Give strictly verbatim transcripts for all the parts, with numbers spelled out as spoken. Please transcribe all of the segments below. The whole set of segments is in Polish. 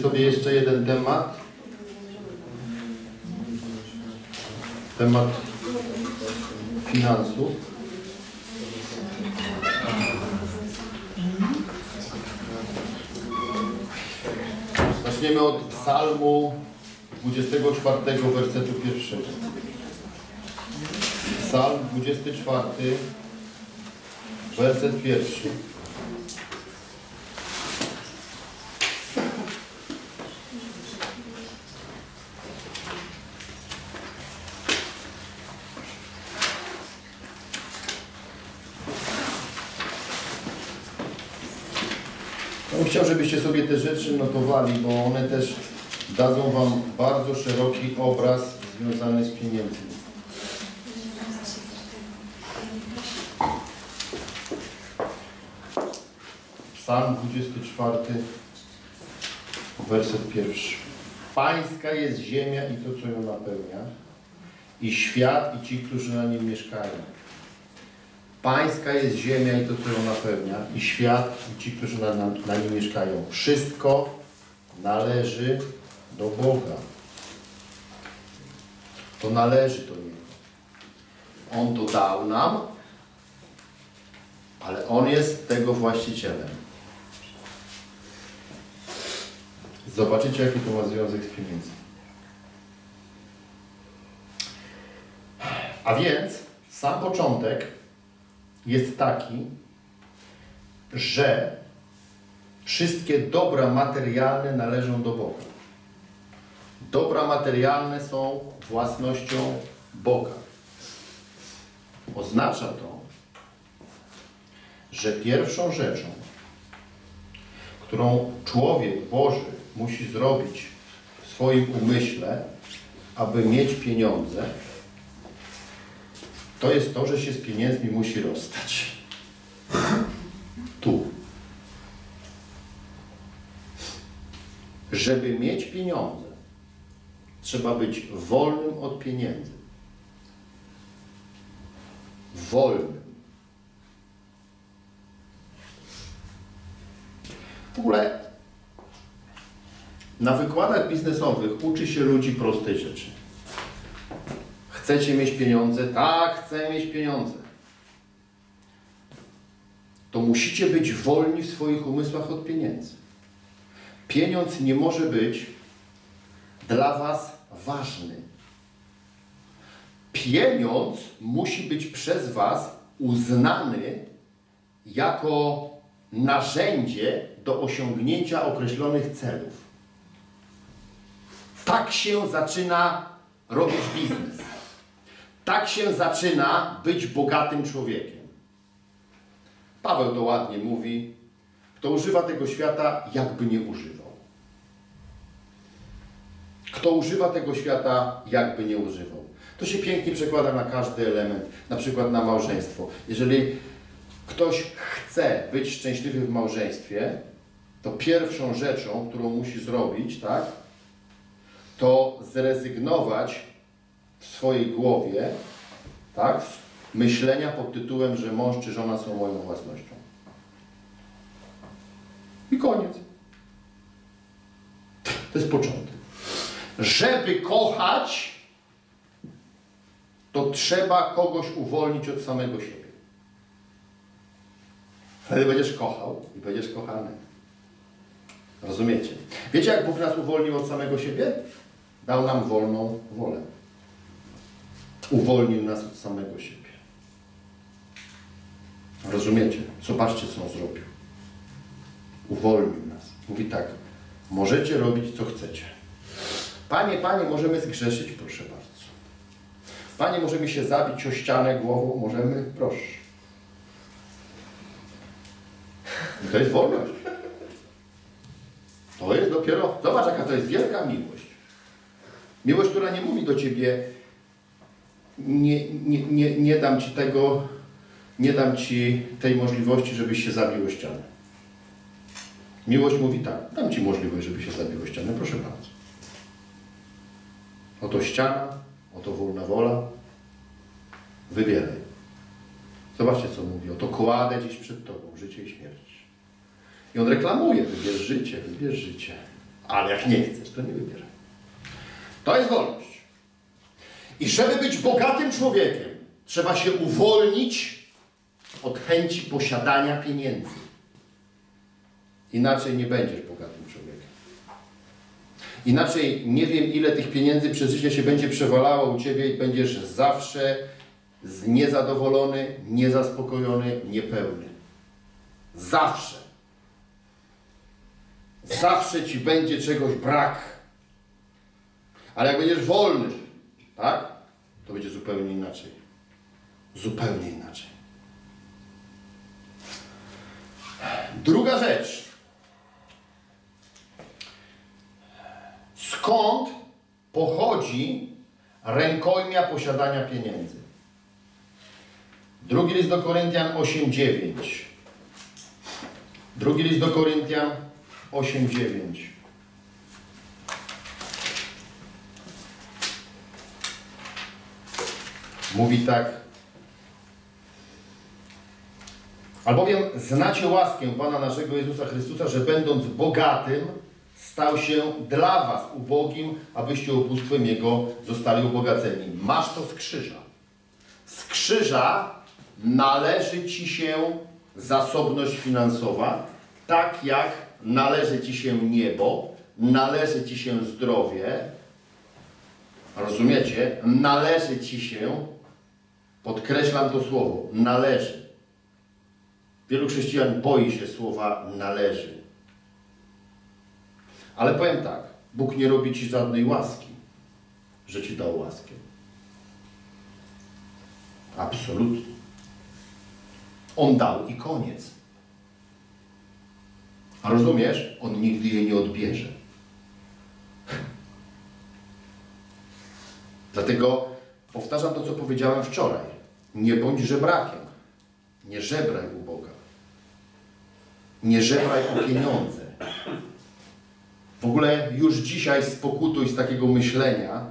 sobie jeszcze jeden temat. Temat finansów. Zaczniemy od Psalmu dwudziestego czwartego, wersetu pierwszego. Psalm dwudziesty czwarty, werset pierwszy. Ja bym chciał, żebyście sobie te rzeczy notowali, bo one też dadzą wam bardzo szeroki obraz związany z pieniędzmi. Psalm dwudziesty czwarty, werset pierwszy. Pańska jest ziemia i to, co ją napełnia, i świat, i ci, którzy na nim mieszkają. Pańska jest ziemia i to, co ją napełnia, i świat, i ci, którzy na, na, na nim mieszkają. Wszystko należy do Boga. To należy do Niego. On to dał nam, ale On jest tego właścicielem. Zobaczycie, jaki to ma związek z pieniędzmi. A więc sam początek jest taki, że wszystkie dobra materialne należą do Boga. Dobra materialne są własnością Boga. Oznacza to, że pierwszą rzeczą, którą człowiek Boży musi zrobić w swoim umyśle, aby mieć pieniądze, to jest to, że się z pieniędzmi musi rozstać. Tu. Żeby mieć pieniądze, trzeba być wolnym od pieniędzy. Wolnym. W ogóle na wykładach biznesowych uczy się ludzi prostej rzeczy. Chcecie mieć pieniądze? Tak, chcę mieć pieniądze. To musicie być wolni w swoich umysłach od pieniędzy. Pieniądz nie może być dla was ważny. Pieniądz musi być przez was uznany jako narzędzie do osiągnięcia określonych celów. Tak się zaczyna robić biznes. Tak się zaczyna być bogatym człowiekiem. Paweł to ładnie mówi, kto używa tego świata, jakby nie używał. Kto używa tego świata, jakby nie używał. To się pięknie przekłada na każdy element, na przykład na małżeństwo. Jeżeli ktoś chce być szczęśliwy w małżeństwie, to pierwszą rzeczą, którą musi zrobić, tak, to zrezygnować w swojej głowie, tak, z myślenia pod tytułem, że mąż czy żona są moją własnością. I koniec. To jest początek. Żeby kochać, to trzeba kogoś uwolnić od samego siebie. Wtedy będziesz kochał i będziesz kochany. Rozumiecie? Wiecie, jak Bóg nas uwolnił od samego siebie? Dał nam wolną wolę. Uwolnił nas od samego siebie. Rozumiecie? Zobaczcie, co On zrobił. Uwolnił nas. Mówi tak, możecie robić, co chcecie. Panie, Panie, możemy zgrzeszyć? Proszę bardzo. Panie, możemy się zabić o ścianę głową? Możemy? Proszę. I to jest wolność. To jest dopiero... Zobacz, jaka to jest wielka miłość. Miłość, która nie mówi do Ciebie, nie, nie, nie, nie dam Ci tego, nie dam Ci tej możliwości, żebyś się zabił o ścianę. Miłość mówi tak, dam Ci możliwość, żeby się zabił o ścianę, proszę bardzo. Oto ściana, oto wolna wola, wybieraj. Zobaczcie, co mówi, oto kładę dziś przed Tobą życie i śmierć. I On reklamuje, wybierz życie, wybierz życie. Ale jak nie chcesz, to nie wybieraj. To jest wolność. I żeby być bogatym człowiekiem, trzeba się uwolnić od chęci posiadania pieniędzy. Inaczej nie będziesz bogatym człowiekiem. Inaczej nie wiem, ile tych pieniędzy przez życie się będzie przewalało u ciebie i będziesz zawsze niezadowolony, niezaspokojony, niepełny. Zawsze. Zawsze ci będzie czegoś brak. Ale jak będziesz wolny, tak? To będzie zupełnie inaczej. Zupełnie inaczej. Druga rzecz. Skąd pochodzi rękojmia posiadania pieniędzy? Drugi list do Koryntian osiem dziewięć. Drugi list do Koryntian osiem dziewięć. Mówi tak. Albowiem znacie łaskę Pana naszego Jezusa Chrystusa, że będąc bogatym, stał się dla was ubogim, abyście ubóstwem Jego zostali ubogaceni. Masz to z krzyża. Z krzyża należy ci się zasobność finansowa, tak jak należy ci się niebo, należy ci się zdrowie. Rozumiecie? Należy ci się, podkreślam to słowo, należy. Wielu chrześcijan boi się słowa należy. Ale powiem tak, Bóg nie robi ci żadnej łaski, że ci dał łaskę. Absolutnie. On dał i koniec. A rozumiesz? On nigdy jej nie odbierze. Dlatego powtarzam to, co powiedziałem wczoraj. Nie bądź żebrakiem. Nie żebraj u Boga. Nie żebraj o pieniądze. W ogóle już dzisiaj spokutuj z takiego myślenia,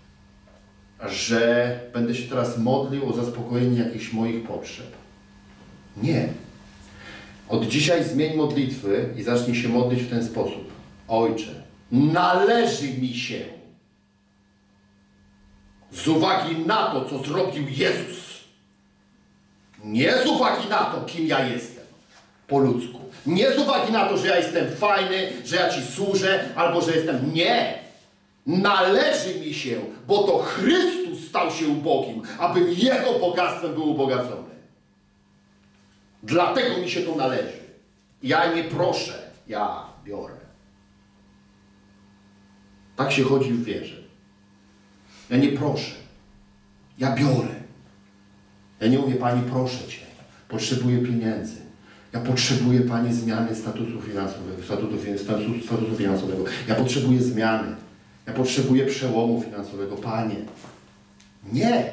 że będę się teraz modlił o zaspokojenie jakichś moich potrzeb. Nie. Od dzisiaj zmień modlitwy i zacznij się modlić w ten sposób. Ojcze, należy mi się z uwagi na to, co zrobił Jezus. Nie z uwagi na to, kim ja jestem po ludzku. Nie z uwagi na to, że ja jestem fajny, że ja Ci służę, albo że jestem... Nie! Należy mi się, bo to Chrystus stał się ubogim, abym Jego bogactwem był ubogacony. Dlatego mi się to należy. Ja nie proszę, ja biorę. Tak się chodzi w wierze. Ja nie proszę, ja biorę. Ja nie mówię, Pani, proszę Cię, potrzebuję pieniędzy. Ja potrzebuję, Pani, zmiany statusu finansowego, statutu, statusu, statusu finansowego. Ja potrzebuję zmiany. Ja potrzebuję przełomu finansowego. Panie. Nie.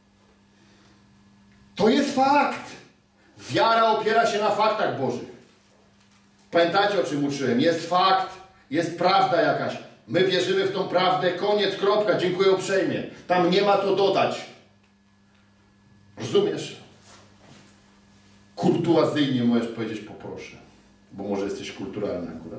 To jest fakt. Wiara opiera się na faktach Bożych. Pamiętacie, o czym uczyłem? Jest fakt, jest prawda jakaś. My wierzymy w tą prawdę, koniec, kropka, dziękuję uprzejmie. Tam nie ma co dodać. Rozumiesz? Kurtuazyjnie możesz powiedzieć poproszę, bo może jesteś kulturalny akurat.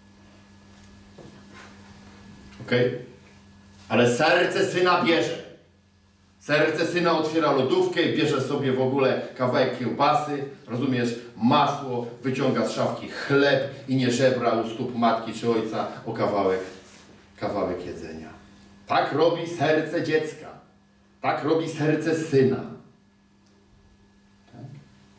Ok? Ale serce syna bierze. Serce syna otwiera lodówkę i bierze sobie w ogóle kawałek kiełbasy, rozumiesz, masło, wyciąga z szafki chleb i nie żebra u stóp matki czy ojca o kawałek, kawałek jedzenia. Tak robi serce dziecka. Tak robi serce syna. Tak?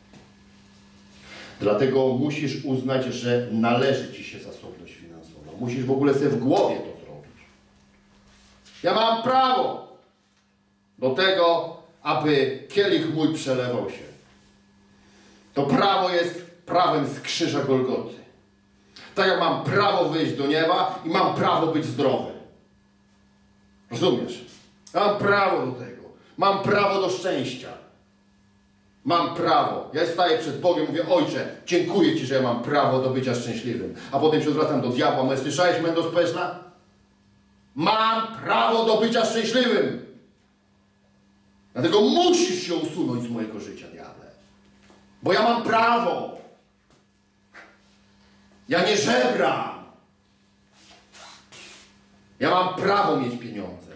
Dlatego musisz uznać, że należy Ci się zasobność finansowa. Musisz w ogóle sobie w głowie to zrobić. Ja mam prawo do tego, aby kielich mój przelewał się. To prawo jest prawem z krzyża Golgoty. Tak jak mam prawo wyjść do nieba i mam prawo być zdrowy. Rozumiesz? Ja mam prawo do tego. Mam prawo do szczęścia. Mam prawo. Ja staję przed Bogiem i mówię, Ojcze, dziękuję Ci, że ja mam prawo do bycia szczęśliwym. A potem się odwracam do diabła. Mówię, słyszałeś, Mendo Speszna? Mam prawo do bycia szczęśliwym. Dlatego musisz się usunąć z mojego życia, diable. Bo ja mam prawo. Ja nie żebram. Ja mam prawo mieć pieniądze.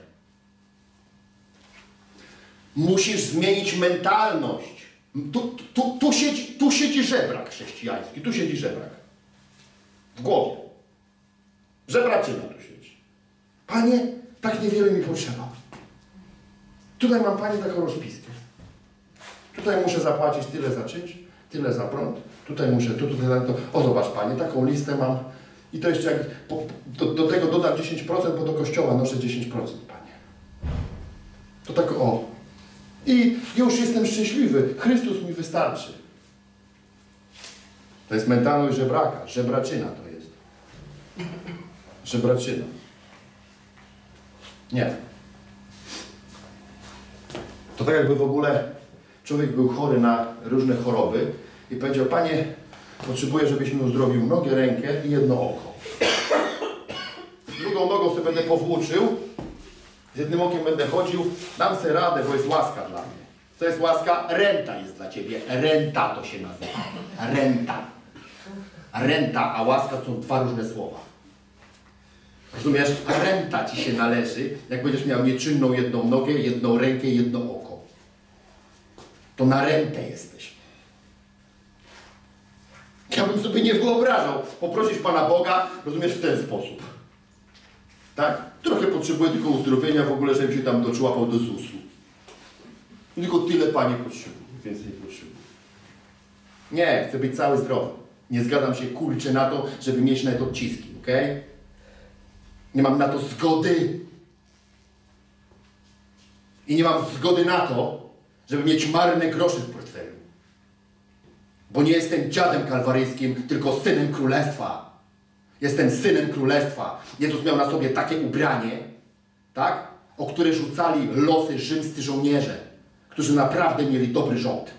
Musisz zmienić mentalność. Tu, tu, tu, siedzi, tu siedzi żebrak chrześcijański, tu siedzi żebrak. W głowie. Żebraczyna tu siedzi. Panie, tak niewiele mi potrzeba. Tutaj mam, Panie, taką rozpiskę. Tutaj muszę zapłacić tyle za czynsz, tyle za prąd. Tutaj muszę, tu, tutaj, to. O, zobacz, Panie, taką listę mam. I to jeszcze jak, po, do, do tego dodam dziesięć procent, bo do kościoła noszę dziesięć procent, Panie. To tak, o. I już jestem szczęśliwy. Chrystus mi wystarczy. To jest mentalność żebraka. Żebraczyna to jest. Żebraczyna. Nie. To tak jakby w ogóle człowiek był chory na różne choroby i powiedział, Panie, potrzebuję, żebyś mi uzdrowił nogę, rękę i jedno oko. Drugą nogą sobie będę powłóczył, z jednym okiem będę chodził, dam sobie radę, bo jest łaska dla mnie. Co jest łaska? Renta jest dla Ciebie. Renta to się nazywa. Renta. Renta, a łaska to są dwa różne słowa. Rozumiesz? A renta Ci się należy, jak będziesz miał nieczynną jedną nogę, jedną rękę, jedno oko. To na rentę jesteś. Ja bym sobie nie wyobrażał poprosić Pana Boga, rozumiesz, w ten sposób. Tak? Trochę potrzebuję tylko uzdrowienia w ogóle, żebym się tam doczłapał do zusu. Tylko tyle, Panie, potrzebuję. Więcej potrzebuję. Nie, chcę być cały zdrowy. Nie zgadzam się, kurczę, na to, żeby mieć nawet odciski, okej? Okay? Nie mam na to zgody. I nie mam zgody na to, żeby mieć marne grosze w portfelu. Bo nie jestem dziadem kalwaryjskim, tylko synem królestwa. Jestem synem królestwa. Jezus miał na sobie takie ubranie, tak? O które rzucali losy rzymscy żołnierze, którzy naprawdę mieli dobry rząd.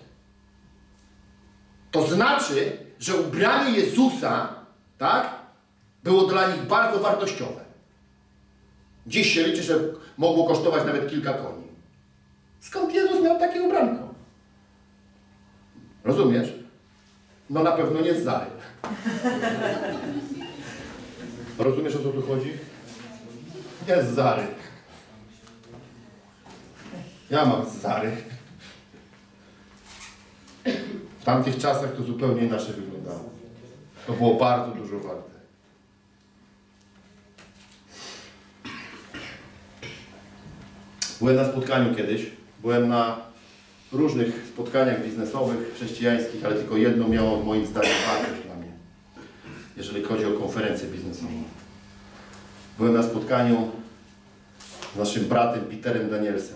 To znaczy, że ubranie Jezusa, tak? Było dla nich bardzo wartościowe. Dziś się liczy, że mogło kosztować nawet kilka koni. Skąd Jezus miał takie ubranko? Rozumiesz? No na pewno nie z Zary. Rozumiesz, o co tu chodzi? Nie z Zary. Ja mam z Zary. W tamtych czasach to zupełnie inaczej wyglądało. To było bardzo dużo warte. Byłem na spotkaniu kiedyś. Byłem na różnych spotkaniach biznesowych, chrześcijańskich, ale tylko jedno miało moim zdaniem wartość dla mnie, jeżeli chodzi o konferencję biznesową. Byłem na spotkaniu z naszym bratem Peterem Danielsem.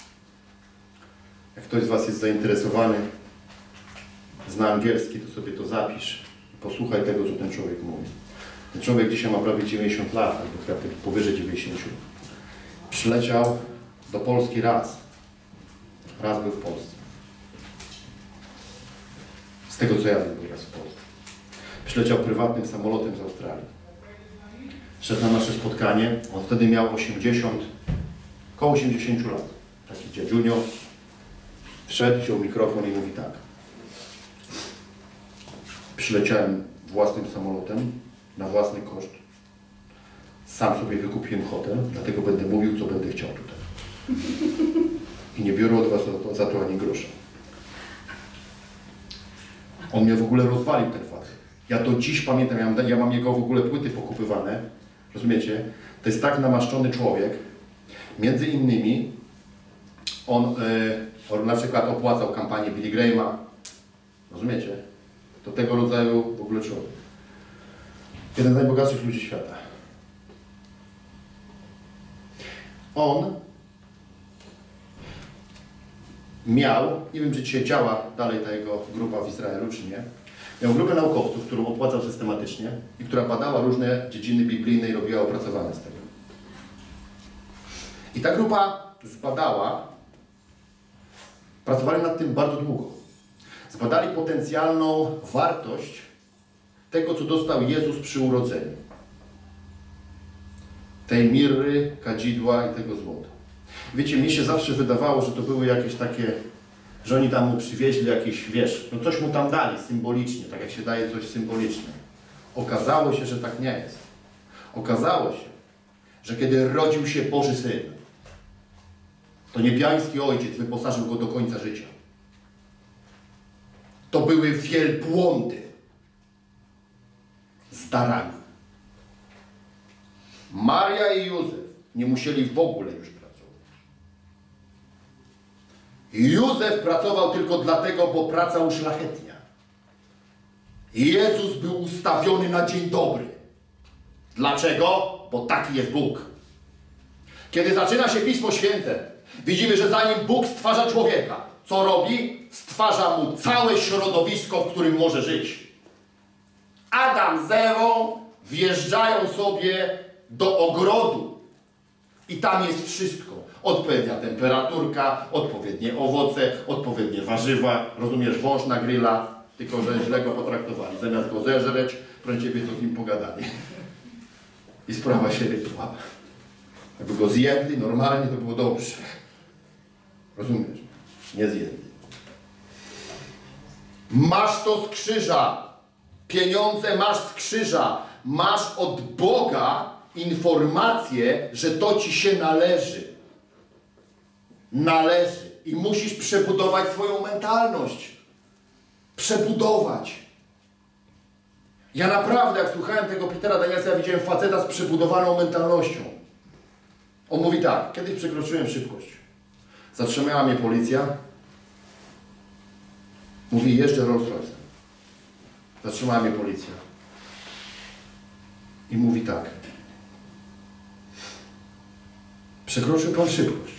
Jak ktoś z Was jest zainteresowany, zna angielski, to sobie to zapisz i posłuchaj tego, co ten człowiek mówi. Ten człowiek dzisiaj ma prawie dziewięćdziesiąt lat, albo chyba powyżej dziewięćdziesięciu. Przyleciał do Polski raz. Raz był w Polsce. Z tego, co ja wiem, był raz w Polsce. Przyleciał prywatnym samolotem z Australii. Szedł na nasze spotkanie. On wtedy miał osiemdziesiąt, około osiemdziesięciu lat. Taki dziadziunio. Wszedł, wziął mikrofon i mówi tak. Przyleciałem własnym samolotem, na własny koszt. Sam sobie wykupiłem hotel, dlatego będę mówił, co będę chciał tutaj. I nie biorę od Was za to, za to ani grosza. On mnie w ogóle rozwalił, ten facet. Ja to dziś pamiętam, ja mam, ja mam jego w ogóle płyty pokupywane. Rozumiecie? To jest tak namaszczony człowiek. Między innymi on, yy, on na przykład opłacał kampanię Billy Grahama. Rozumiecie? To tego rodzaju w ogóle człowiek. Jeden z najbogatszych ludzi świata. On miał, nie wiem, czy dzisiaj działa dalej ta jego grupa w Izraelu, czy nie, miał grupę naukowców, którą opłacał systematycznie i która badała różne dziedziny biblijne i robiła opracowania z tego. I ta grupa zbadała, pracowali nad tym bardzo długo, zbadali potencjalną wartość tego, co dostał Jezus przy urodzeniu. Tej mirry, kadzidła i tego złota. Wiecie, mi się zawsze wydawało, że to były jakieś takie, że oni tam mu przywieźli jakieś, wiesz, no coś mu tam dali symbolicznie, tak jak się daje coś symbolicznie. Okazało się, że tak nie jest. Okazało się, że kiedy rodził się Boży Syn, to niebiański Ojciec wyposażył go do końca życia. To były wielbłądy z darami. Maria i Józef nie musieli w ogóle już pracować. Józef pracował tylko dlatego, bo praca uszlachetnia. Jezus był ustawiony na dzień dobry. Dlaczego? Bo taki jest Bóg. Kiedy zaczyna się Pismo Święte, widzimy, że zanim Bóg stwarza człowieka, co robi? Stwarza mu całe środowisko, w którym może żyć. Adam z Ewą wjeżdżają sobie do ogrodu i tam jest wszystko. Odpowiednia temperaturka, odpowiednie owoce, odpowiednie warzywa. Rozumiesz, wąż na grilla, tylko że źle go potraktowali. Zamiast go zeżreć, prędzej by to z nim pogadali. I sprawa się rypła. Jakby go zjedli normalnie, to było dobrze. Rozumiesz? Nie zjedli. Masz to z krzyża. Pieniądze masz z krzyża. Masz od Boga informację, że to ci się należy. Należy. I musisz przebudować swoją mentalność. Przebudować. Ja naprawdę, jak słuchałem tego Petera Danielsa, ja widziałem faceta z przebudowaną mentalnością. On mówi tak, kiedyś przekroczyłem szybkość. Zatrzymała mnie policja. Mówi, jeżdżę Rolls Royce'em. Zatrzymała mnie policja. I mówi tak. Przekroczył pan szybkość.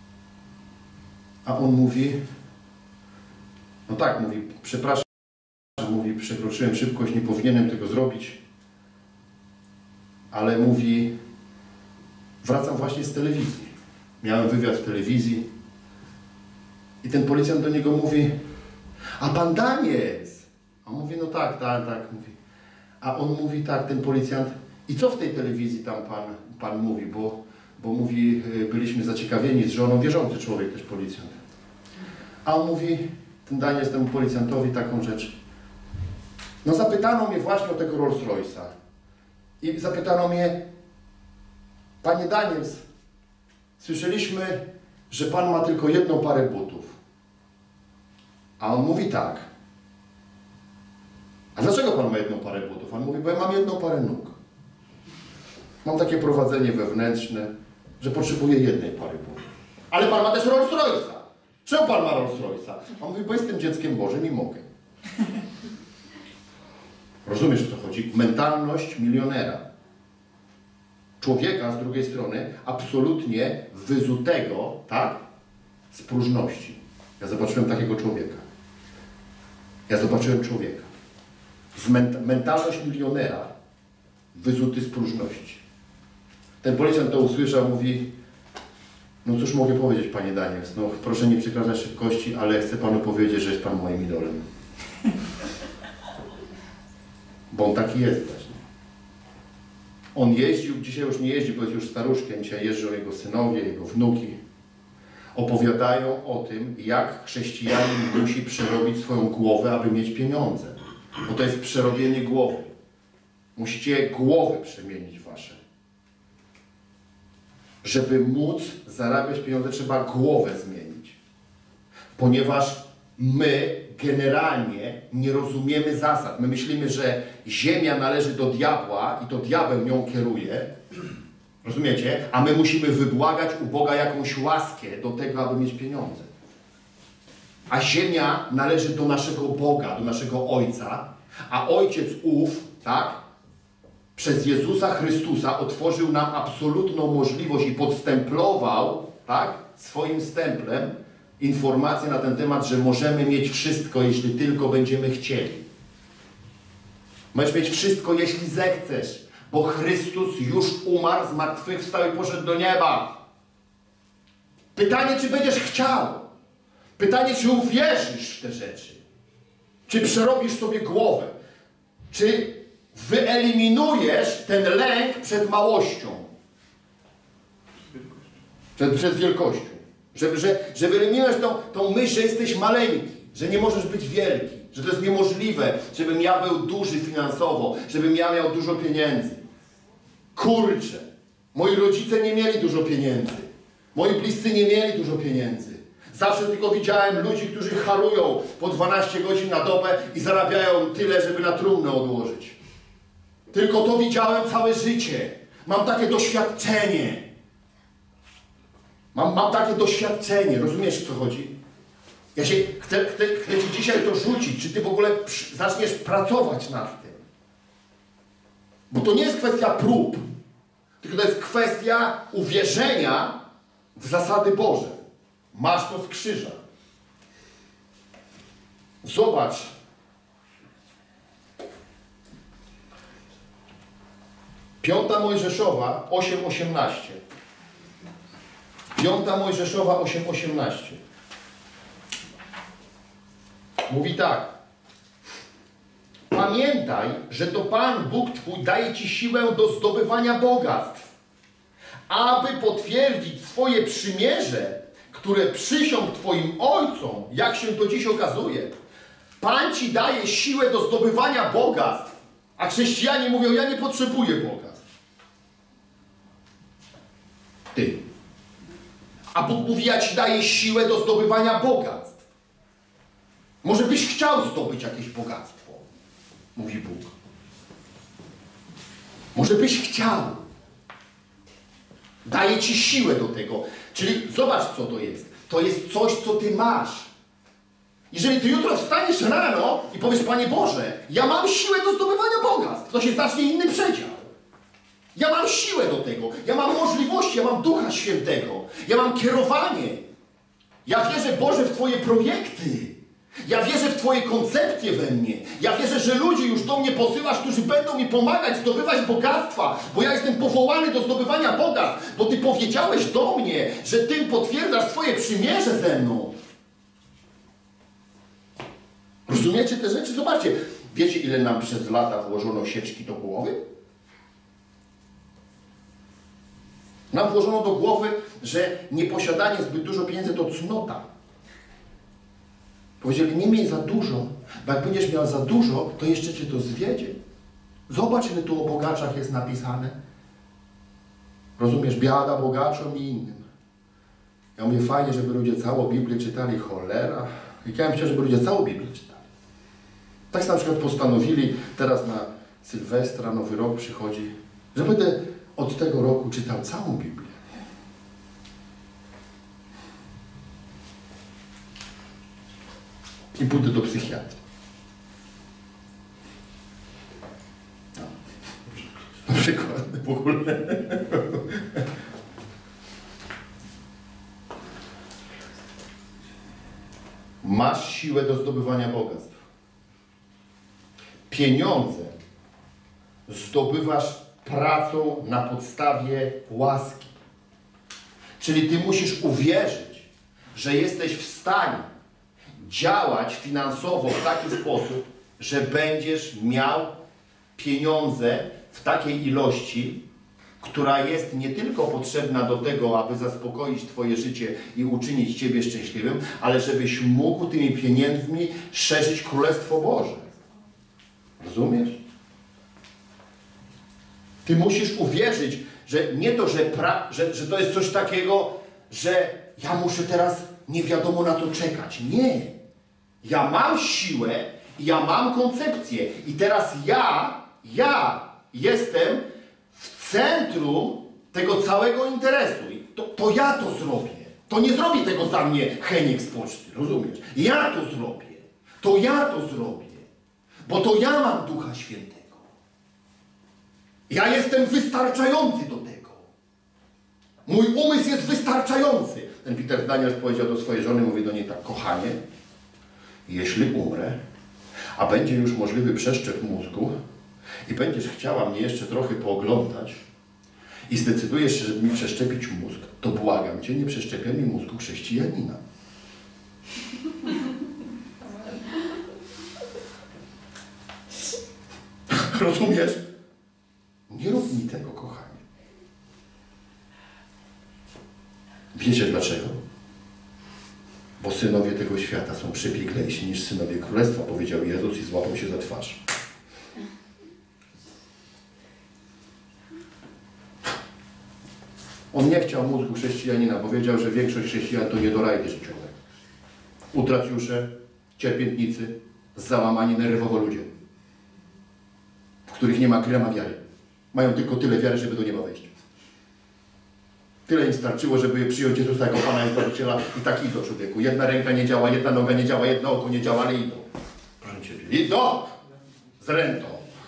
A on mówi, no tak, mówi, przepraszam, mówi, przekroczyłem szybkość, nie powinienem tego zrobić. Ale mówi, wracam właśnie z telewizji. Miałem wywiad w telewizji. I ten policjant do niego mówi, a pan Daniels? A on mówi, no tak, tak, tak. Mówi. A on mówi tak, ten policjant, i co w tej telewizji tam pan, pan mówi? Bo, bo mówi, byliśmy zaciekawieni z żoną, wierzący człowiek też policjant. A on mówi, ten Daniels temu policjantowi taką rzecz. No zapytano mnie właśnie o tego Rolls Royce'a. I zapytano mnie, panie Daniels, słyszeliśmy, że pan ma tylko jedną parę butów. A on mówi tak. A dlaczego pan ma jedną parę butów? A on mówi, bo ja mam jedną parę nóg. Mam takie prowadzenie wewnętrzne, że potrzebuję jednej pary butów. Ale pan ma też Rolls Royce'a. Czemu pan ma Rolls Royce'a? A on mówi, bo jestem dzieckiem Bożym i mogę. Rozumiesz, o co chodzi? Mentalność milionera. Człowieka z drugiej strony absolutnie wyzutego, tak? Z próżności. Ja zobaczyłem takiego człowieka. Ja zobaczyłem człowieka. Z ment mentalność milionera wyzuty z próżności. Ten policjant to usłyszał, mówi, no cóż mogę powiedzieć, panie Daniels, no proszę nie przekraczać szybkości, ale chcę panu powiedzieć, że jest pan moim idolem. Bo on taki jest właśnie. On jeździł, dzisiaj już nie jeździ, bo jest już staruszkiem, dzisiaj jeżdżą jego synowie, jego wnuki. Opowiadają o tym, jak chrześcijanin musi przerobić swoją głowę, aby mieć pieniądze. Bo to jest przerobienie głowy. Musicie głowy przemienić wasze. Żeby móc zarabiać pieniądze, trzeba głowę zmienić. Ponieważ my generalnie nie rozumiemy zasad. My myślimy, że ziemia należy do diabła i to diabeł nią kieruje. Rozumiecie? A my musimy wybłagać u Boga jakąś łaskę do tego, aby mieć pieniądze. A ziemia należy do naszego Boga, do naszego Ojca, a Ojciec ów, tak, przez Jezusa Chrystusa otworzył nam absolutną możliwość i podstemplował, tak, swoim stemplem informacje na ten temat, że możemy mieć wszystko, jeśli tylko będziemy chcieli. Możesz mieć wszystko, jeśli zechcesz, bo Chrystus już umarł, zmartwychwstał i poszedł do nieba. Pytanie, czy będziesz chciał? Pytanie, czy uwierzysz w te rzeczy? Czy przerobisz sobie głowę? Czy wyeliminujesz ten lęk przed małością? Przed, przed wielkością. Że, że, że wyeliminujesz tą, tą myśl, że jesteś maleńki, że nie możesz być wielki, że to jest niemożliwe, żebym ja był duży finansowo, żebym ja miał dużo pieniędzy. Kurczę, Moi rodzice nie mieli dużo pieniędzy. Moi bliscy nie mieli dużo pieniędzy. Zawsze tylko widziałem ludzi, którzy harują po dwanaście godzin na dobę i zarabiają tyle, żeby na trumnę odłożyć. Tylko to widziałem całe życie. Mam takie doświadczenie. Mam, mam takie doświadczenie. Rozumiesz, o co chodzi? Ja się chcę, chcę, chcę Ci dzisiaj to rzucić. Czy Ty w ogóle przy, zaczniesz pracować nad tym? Bo to nie jest kwestia prób. Tylko to jest kwestia uwierzenia w zasady Boże. Masz to z krzyża. Zobacz. Piąta Mojżeszowa osiem osiemnaście. Piąta Mojżeszowa osiem osiemnaście. Mówi tak. Pamiętaj, że to Pan Bóg Twój daje Ci siłę do zdobywania bogactw, aby potwierdzić swoje przymierze, które przysiągł Twoim ojcom, jak się to dziś okazuje. Pan Ci daje siłę do zdobywania bogactw, a chrześcijanie mówią, ja nie potrzebuję bogactw. Ty. A Bóg mówi, ja Ci daję siłę do zdobywania bogactw. Może byś chciał zdobyć jakieś bogactwo, mówi Bóg. Może byś chciał. Daje Ci siłę do tego. Czyli zobacz, co to jest. To jest coś, co Ty masz. Jeżeli Ty jutro wstaniesz rano i powiesz, Panie Boże, ja mam siłę do zdobywania bogactw, to się zacznie inny przedział. Ja mam siłę do tego. Ja mam możliwości, ja mam Ducha Świętego. Ja mam kierowanie. Ja wierzę, Boże, w Twoje projekty. Ja wierzę w Twoje koncepcje we mnie. Ja wierzę, że ludzi już do mnie posyłasz, którzy będą mi pomagać zdobywać bogactwa, bo ja jestem powołany do zdobywania bogactw, bo Ty powiedziałeś do mnie, że Ty potwierdzasz swoje przymierze ze mną. Rozumiecie te rzeczy? Zobaczcie. Wiecie, ile nam przez lata włożono sieczki do głowy? Nam włożono do głowy, że nieposiadanie zbyt dużo pieniędzy to cnota. Powiedzieli, nie miej za dużo, bo jak będziesz miał za dużo, to jeszcze Cię to zwiedzie. Zobacz, ile tu o bogaczach jest napisane. Rozumiesz? Biada bogaczom i innym. Ja mówię, fajnie, żeby ludzie całą Biblię czytali, cholera. I ja bym chciał, żeby ludzie całą Biblię czytali. Tak na przykład postanowili, teraz na Sylwestra, Nowy Rok przychodzi, że będę od tego roku czytał całą Biblię. I pójdę do psychiatry. No. Na przykład w ogóle. Masz siłę do zdobywania bogactw. Pieniądze zdobywasz pracą na podstawie łaski. Czyli Ty musisz uwierzyć, że jesteś w stanie działać finansowo w taki sposób, że będziesz miał pieniądze w takiej ilości, która jest nie tylko potrzebna do tego, aby zaspokoić Twoje życie i uczynić Ciebie szczęśliwym, ale żebyś mógł tymi pieniędzmi szerzyć Królestwo Boże. Rozumiesz? Ty musisz uwierzyć, że nie to, że, pra, że, że to jest coś takiego, że ja muszę teraz nie wiadomo na co czekać. Nie. Ja mam siłę i ja mam koncepcję. I teraz ja, ja jestem w centrum tego całego interesu. I to, to ja to zrobię. To nie zrobi tego za mnie Heniek z poczty. Rozumiesz? Ja to zrobię. To ja to zrobię. Bo to ja mam Ducha Świętego. Ja jestem wystarczający do tego. Mój umysł jest wystarczający. Ten Peter Daniels powiedział do swojej żony, mówi do niej tak, kochanie, jeśli umrę, a będzie już możliwy przeszczep mózgu i będziesz chciała mnie jeszcze trochę pooglądać i zdecydujesz się, żeby mi przeszczepić mózg, to błagam Cię, nie przeszczepiaj mi mózgu chrześcijanina. Rozumiesz? Nie rób mi tego, kochanie. Wiecie dlaczego? Bo synowie tego świata są przebieglejsi niż synowie Królestwa, powiedział Jezus i złapał się za twarz. On nie chciał mózgu chrześcijanina, bo wiedział, że większość chrześcijan to niedorajdy życiowe. Utracjusze, cierpiętnicy, załamani nerwowo ludzie, w których nie ma grama wiary. Mają tylko tyle wiary, żeby do nieba wejść. Tyle im starczyło, żeby przyjąć Jezusa jako Pana i Zbawiciela i tak idą, człowieku. Jedna ręka nie działa, jedna noga nie działa, jedno oko nie działa, ale idą. Proszę Ciebie. Idą! Z rentą.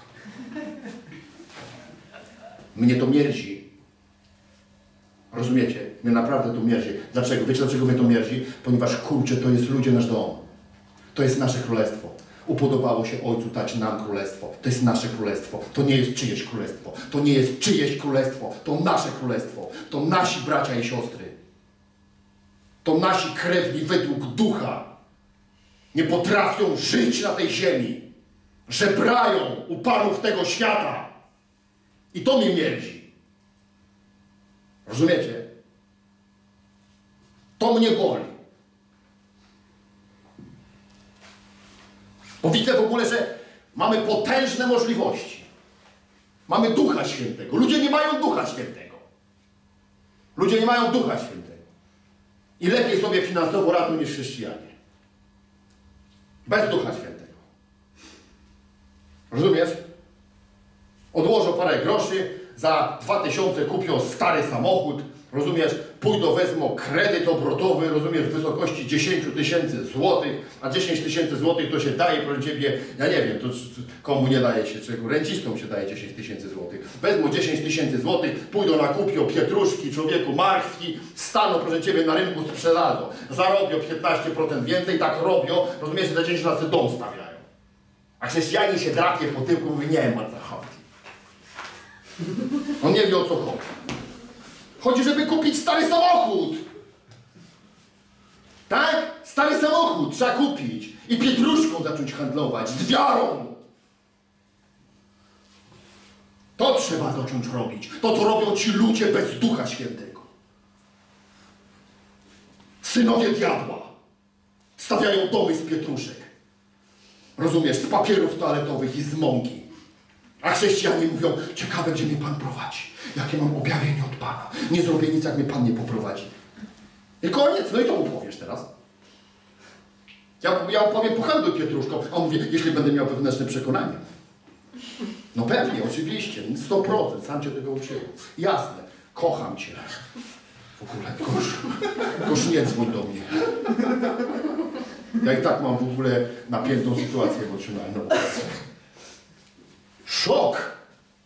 Mnie to mierzi. Rozumiecie? Mnie naprawdę to mierzi. Dlaczego? Wiecie, dlaczego mnie to mierzi? Ponieważ, kurczę, to jest ludzie nasz dom. To jest nasze królestwo. Upodobało się Ojcu dać nam królestwo. To jest nasze królestwo. To nie jest czyjeś królestwo. To nie jest czyjeś królestwo. To nasze królestwo. To nasi bracia i siostry. To nasi krewni według ducha. Nie potrafią żyć na tej ziemi. Żebrają u panów tego świata. I to mnie mierzi. Rozumiecie? To mnie boli. Bo widzę w ogóle, że mamy potężne możliwości. Mamy Ducha Świętego. Ludzie nie mają Ducha Świętego. Ludzie nie mają Ducha Świętego. I lepiej sobie finansowo radzą niż chrześcijanie. Bez Ducha Świętego. Rozumiesz? Odłożą parę groszy, za dwa tysiące kupią stary samochód, rozumiesz? Pójdą, wezmą kredyt obrotowy, rozumiesz, w wysokości dziesięć tysięcy złotych, a dziesięć tysięcy złotych to się daje, proszę Ciebie, ja nie wiem, to komu nie daje się, czego, rencistom się daje dziesięć tysięcy złotych. Wezmą dziesięć tysięcy złotych, pójdą na kupią pietruszki, człowieku, marchwi, staną, proszę Ciebie, na rynku, sprzedadzą, zarobią piętnaście procent więcej, tak robią, rozumiesz, że za dziesięć lat dom stawiają. A chrześcijanin się drapie po tyłku, mówi, nie ma co chodzi. On nie wie, o co chodzi. Chodzi, żeby kupić stary samochód. Tak? Stary samochód trzeba kupić. I pietruszką zacząć handlować. Z wiarą. To trzeba zacząć robić. To, co robią ci ludzie bez Ducha Świętego. Synowie diabła. Stawiają domy z pietruszek. Rozumiesz? Z papierów toaletowych i z mąki. A chrześcijanie mówią, ciekawe, gdzie mnie Pan prowadzi. Jakie mam objawienie od Pana. Nie zrobię nic, jak mnie Pan nie poprowadzi. I koniec. No i to mu powiesz teraz. Ja, ja opowiem, pohandluj pietruszką. A on mówi, jeśli będę miał wewnętrzne przekonanie. No pewnie, oczywiście. sto procent. Sam Cię tego uczyłem. Jasne. Kocham Cię. W ogóle, kosz, kosz nie dzwoń do mnie. Ja i tak mam w ogóle napiętą sytuację emocjonalną. Szok!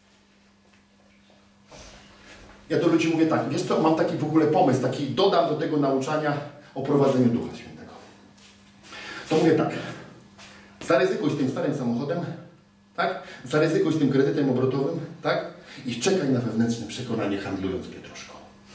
Ja do ludzi mówię tak, wiesz co, mam taki w ogóle pomysł, taki dodam do tego nauczania o prowadzeniu Ducha Świętego. To mówię tak, zaryzykuj z tym starym samochodem, tak? Zaryzykuj z tym kredytem obrotowym, tak? I czekaj na wewnętrzne przekonanie, handlując pietruszką.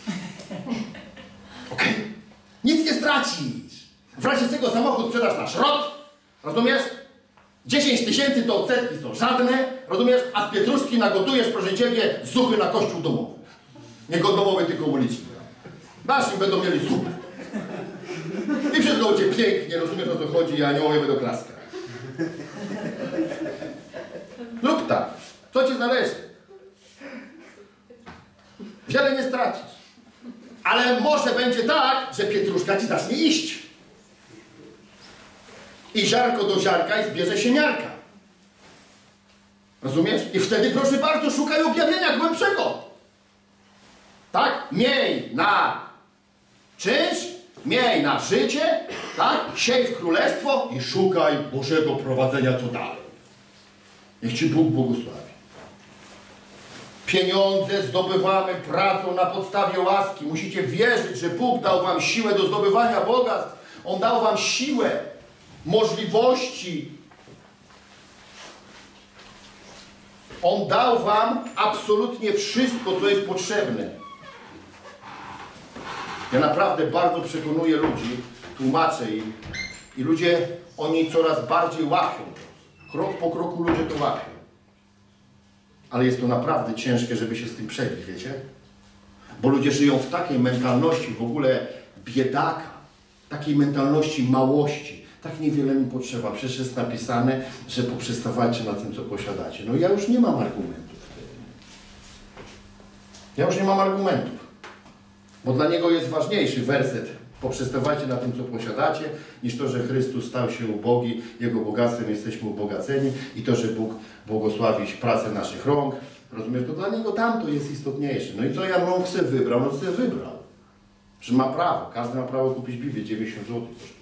Okej? Okay? Nic nie stracisz! W razie czego samochód sprzedasz na szrot, rozumiesz? dziesięć tysięcy to odsetki są żadne, rozumiesz? A z pietruszki nagotujesz, proszę Ciebie, zupy na kościół domowy. Nie domowy, tylko uliczny. Nasi będą mieli zupę. I wszystko będzie pięknie, rozumiesz, o co chodzi, i aniołowie będą klaskać. Lub tak. Co Ci zależy? Wiele nie stracisz. Ale może będzie tak, że pietruszka Ci zacznie iść. I ziarko do ziarka i zbierze się miarka. Rozumiesz? I wtedy, proszę bardzo, szukaj objawienia głębszego. Tak? Miej na czynsz, miej na życie, tak? Siej w królestwo i szukaj Bożego prowadzenia co dalej. Niech Ci Bóg błogosławi. Pieniądze zdobywamy pracą na podstawie łaski. Musicie wierzyć, że Bóg dał Wam siłę do zdobywania bogactw. On dał Wam siłę, możliwości. On dał Wam absolutnie wszystko, co jest potrzebne. Ja naprawdę bardzo przekonuję ludzi, tłumaczę im i ludzie, oni coraz bardziej łapią. Krok po kroku ludzie to łapią. Ale jest to naprawdę ciężkie, żeby się z tym przebić, wiecie? Bo ludzie żyją w takiej mentalności w ogóle biedaka, takiej mentalności małości. Tak niewiele mi potrzeba. Przecież jest napisane, że poprzestawajcie na tym, co posiadacie. No ja już nie mam argumentów. Ja już nie mam argumentów. Bo dla niego jest ważniejszy werset: poprzestawajcie na tym, co posiadacie, niż to, że Chrystus stał się ubogi, Jego bogactwem jesteśmy ubogaceni i to, że Bóg błogosławi pracę naszych rąk. Rozumiesz? To dla niego tamto jest istotniejsze. No i co Jan Rąk sobie wybrał? No sobie wybrał. Że ma prawo. Każdy ma prawo kupić Biblię. dziewięćdziesiąt złotych kosztuje.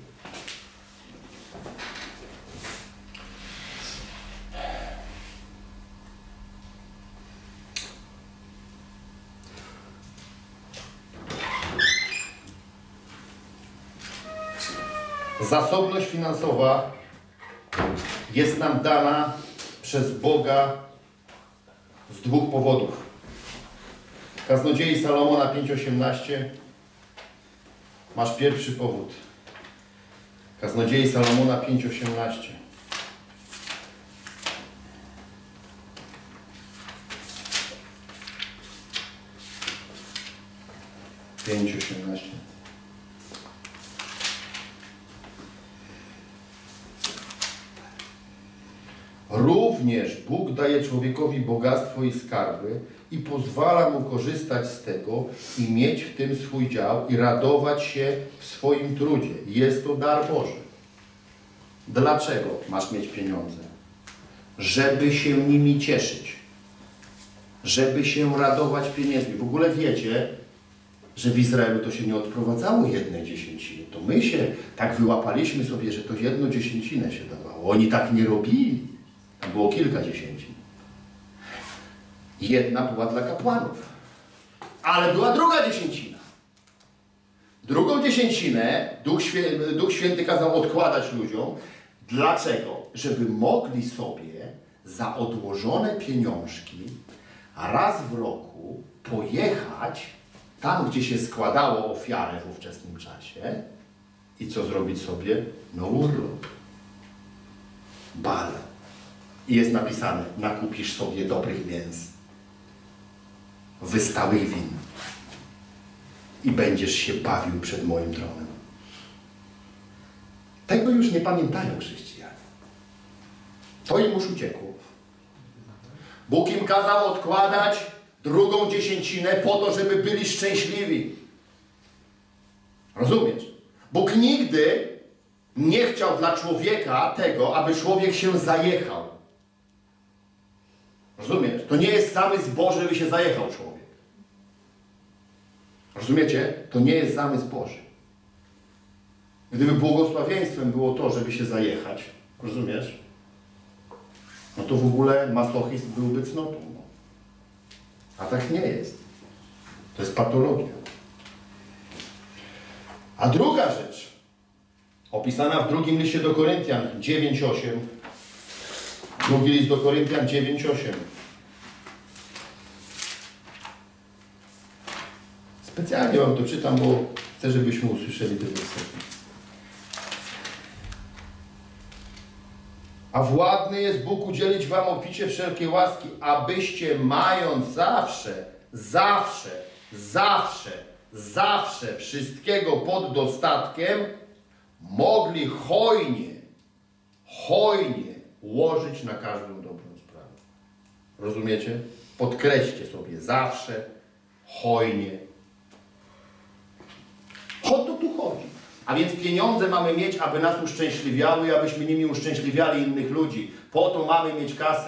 Zasobność finansowa jest nam dana przez Boga z dwóch powodów. Kaznodziei Salomona pięć osiemnaście. Masz pierwszy powód. Kaznodziei Salomona pięć osiemnaście. pięć osiemnaście. Również Bóg daje człowiekowi bogactwo i skarby i pozwala mu korzystać z tego i mieć w tym swój dział i radować się w swoim trudzie. Jest to dar Boży. Dlaczego masz mieć pieniądze? Żeby się nimi cieszyć. Żeby się radować pieniędzmi. W ogóle wiecie, że w Izraelu to się nie odprowadzało jednej dziesięciny. To my się tak wyłapaliśmy sobie, że to jedną dziesięcinę się dawało. Oni tak nie robili. Tam było kilka dziesięcin. Jedna była dla kapłanów. Ale była druga dziesięcina. Drugą dziesięcinę Duch Święty, Duch Święty kazał odkładać ludziom. Dlaczego? Żeby mogli sobie za odłożone pieniążki raz w roku pojechać tam, gdzie się składało ofiarę w ówczesnym czasie i co zrobić sobie? No urlop. Bal. I jest napisane: nakupisz sobie dobrych mięs, wystałych win i będziesz się bawił przed moim tronem. Tego już nie pamiętają chrześcijanie. To im już uciekło. Bóg im kazał odkładać drugą dziesięcinę po to, żeby byli szczęśliwi. Rozumiesz? Bóg nigdy nie chciał dla człowieka tego, aby człowiek się zajechał. Rozumiesz? To nie jest zamysł Boży, żeby się zajechał człowiek. Rozumiecie? To nie jest zamysł Boży. Gdyby błogosławieństwem było to, żeby się zajechać, rozumiesz? No to w ogóle masochizm byłby cnotą. No. A tak nie jest. To jest patologia. A druga rzecz, opisana w drugim liście do Koryntian dziewięć osiem. Drugi list do Koryntian dziewięć osiem. Specjalnie wam to czytam, bo chcę, żebyśmy usłyszeli te wersety. A władny jest Bóg udzielić wam obficie wszelkiej łaski, abyście mając zawsze, zawsze, zawsze, zawsze wszystkiego pod dostatkiem, mogli hojnie, hojnie łożyć na każdą dobrą sprawę. Rozumiecie? Podkreślcie sobie: zawsze, hojnie. O to tu chodzi. A więc pieniądze mamy mieć, aby nas uszczęśliwiały i abyśmy nimi uszczęśliwiali innych ludzi. Po to mamy mieć kasę.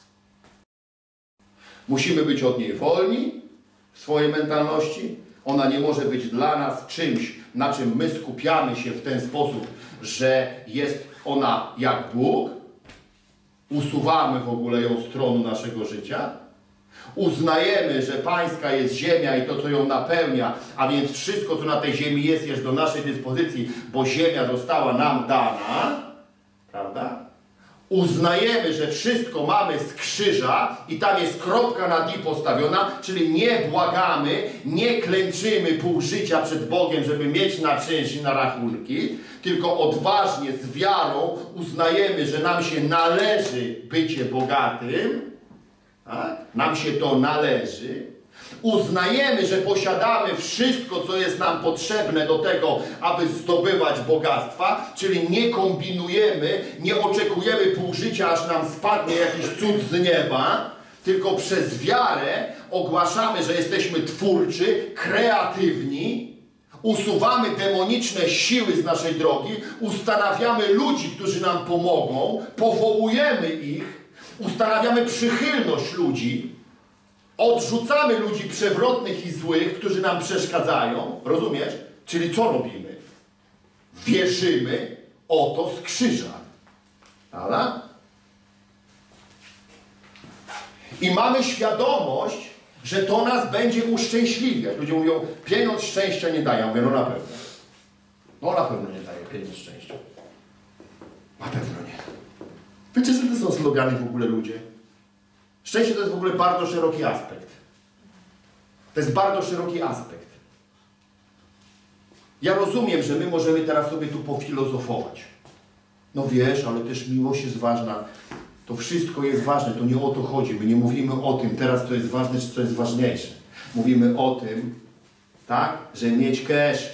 Musimy być od niej wolni w swojej mentalności. Ona nie może być dla nas czymś, na czym my skupiamy się w ten sposób, że jest ona jak Bóg. Usuwamy w ogóle ją z tronu naszego życia. Uznajemy, że pańska jest ziemia i to, co ją napełnia, a więc wszystko, co na tej ziemi jest, jest do naszej dyspozycji, bo ziemia została nam dana. Prawda? Uznajemy, że wszystko mamy z krzyża i tam jest kropka nad i postawiona, czyli nie błagamy, nie klęczymy pół życia przed Bogiem, żeby mieć na czynsz i na rachunki, tylko odważnie, z wiarą uznajemy, że nam się należy bycie bogatym. Tak? Nam się to należy. Uznajemy, że posiadamy wszystko, co jest nam potrzebne do tego, aby zdobywać bogactwa, czyli nie kombinujemy, nie oczekujemy pół życia, aż nam spadnie jakiś cud z nieba, tylko przez wiarę ogłaszamy, że jesteśmy twórczy, kreatywni, usuwamy demoniczne siły z naszej drogi, ustanawiamy ludzi, którzy nam pomogą, powołujemy ich, ustanawiamy przychylność ludzi, odrzucamy ludzi przewrotnych i złych, którzy nam przeszkadzają, rozumiesz? Czyli co robimy? Wierzymy oto z krzyża. Prawda? I mamy świadomość, że to nas będzie uszczęśliwiać. Ludzie mówią, pieniądz szczęścia nie daje. Ja mówię, no na pewno. No na pewno nie daje pieniądz szczęścia. Na pewno nie. Wiecie, co to są slogany w ogóle, ludzie? Szczęście to jest w ogóle bardzo szeroki aspekt. To jest bardzo szeroki aspekt. Ja rozumiem, że my możemy teraz sobie tu pofilozofować. No wiesz, ale też miłość jest ważna. To wszystko jest ważne, to nie o to chodzi. My nie mówimy o tym teraz, co jest ważne, czy co jest ważniejsze. Mówimy o tym, tak, że mieć cash.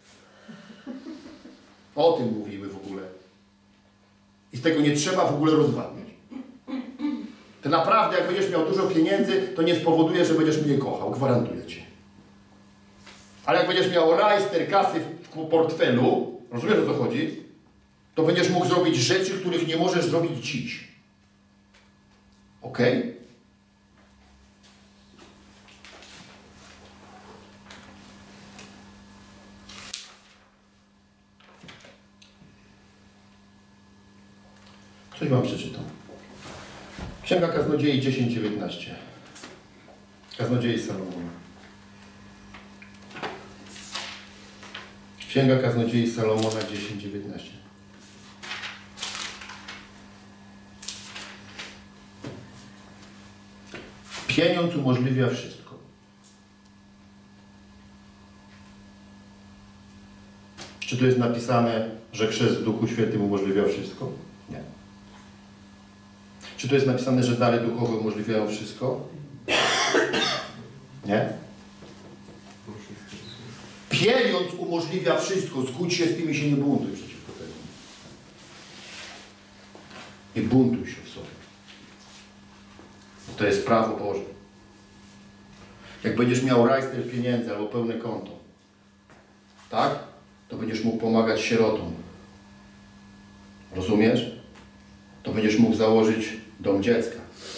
O tym mówimy w ogóle. I tego nie trzeba w ogóle rozwadniać. To naprawdę, jak będziesz miał dużo pieniędzy, to nie spowoduje, że będziesz mnie kochał. Gwarantuję ci. Ale jak będziesz miał rajster kasy w portfelu, rozumiesz, o co chodzi? To będziesz mógł zrobić rzeczy, których nie możesz zrobić dziś. Ok? Coś wam przeczytam. Księga Kaznodziei dziesięć dziewiętnaście. Kaznodziei Salomona. Księga Kaznodziei Salomona dziesięć dziewiętnaście. Pieniądz umożliwia wszystko. Czy tu jest napisane, że chrzest w Duchu Świętym umożliwia wszystko? Nie. Czy tu jest napisane, że dary duchowe umożliwiają wszystko? Nie. Pieniądz umożliwia wszystko. Zgódź się z tym i się nie buntuj przeciwko temu. Nie buntuj się w sobie. To jest prawo Boże. Jak będziesz miał rajster pieniędzy albo pełne konto, tak? To będziesz mógł pomagać sierotom. Rozumiesz? To będziesz mógł założyć dom dziecka.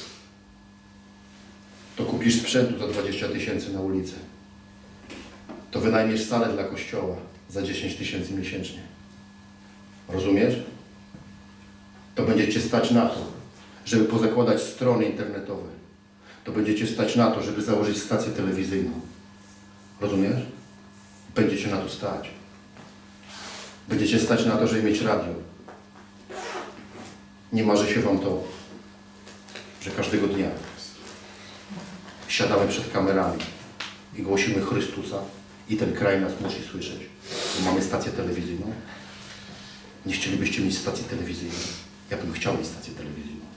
To kupisz sprzętu za dwadzieścia tysięcy na ulicę. To wynajmiesz salę dla kościoła za dziesięć tysięcy miesięcznie. Rozumiesz? To będzie cię stać na to, żeby pozakładać strony internetowe. To będzie cię stać na to, żeby założyć stację telewizyjną. Rozumiesz? Będzie cię na to stać. Będzie cię stać na to, żeby mieć radio. Nie marzy się wam to, że każdego dnia siadamy przed kamerami i głosimy Chrystusa i ten kraj nas musi słyszeć. Bo mamy stację telewizyjną. Nie chcielibyście mieć stacji telewizyjnej. Ja bym chciał mieć stację telewizyjną.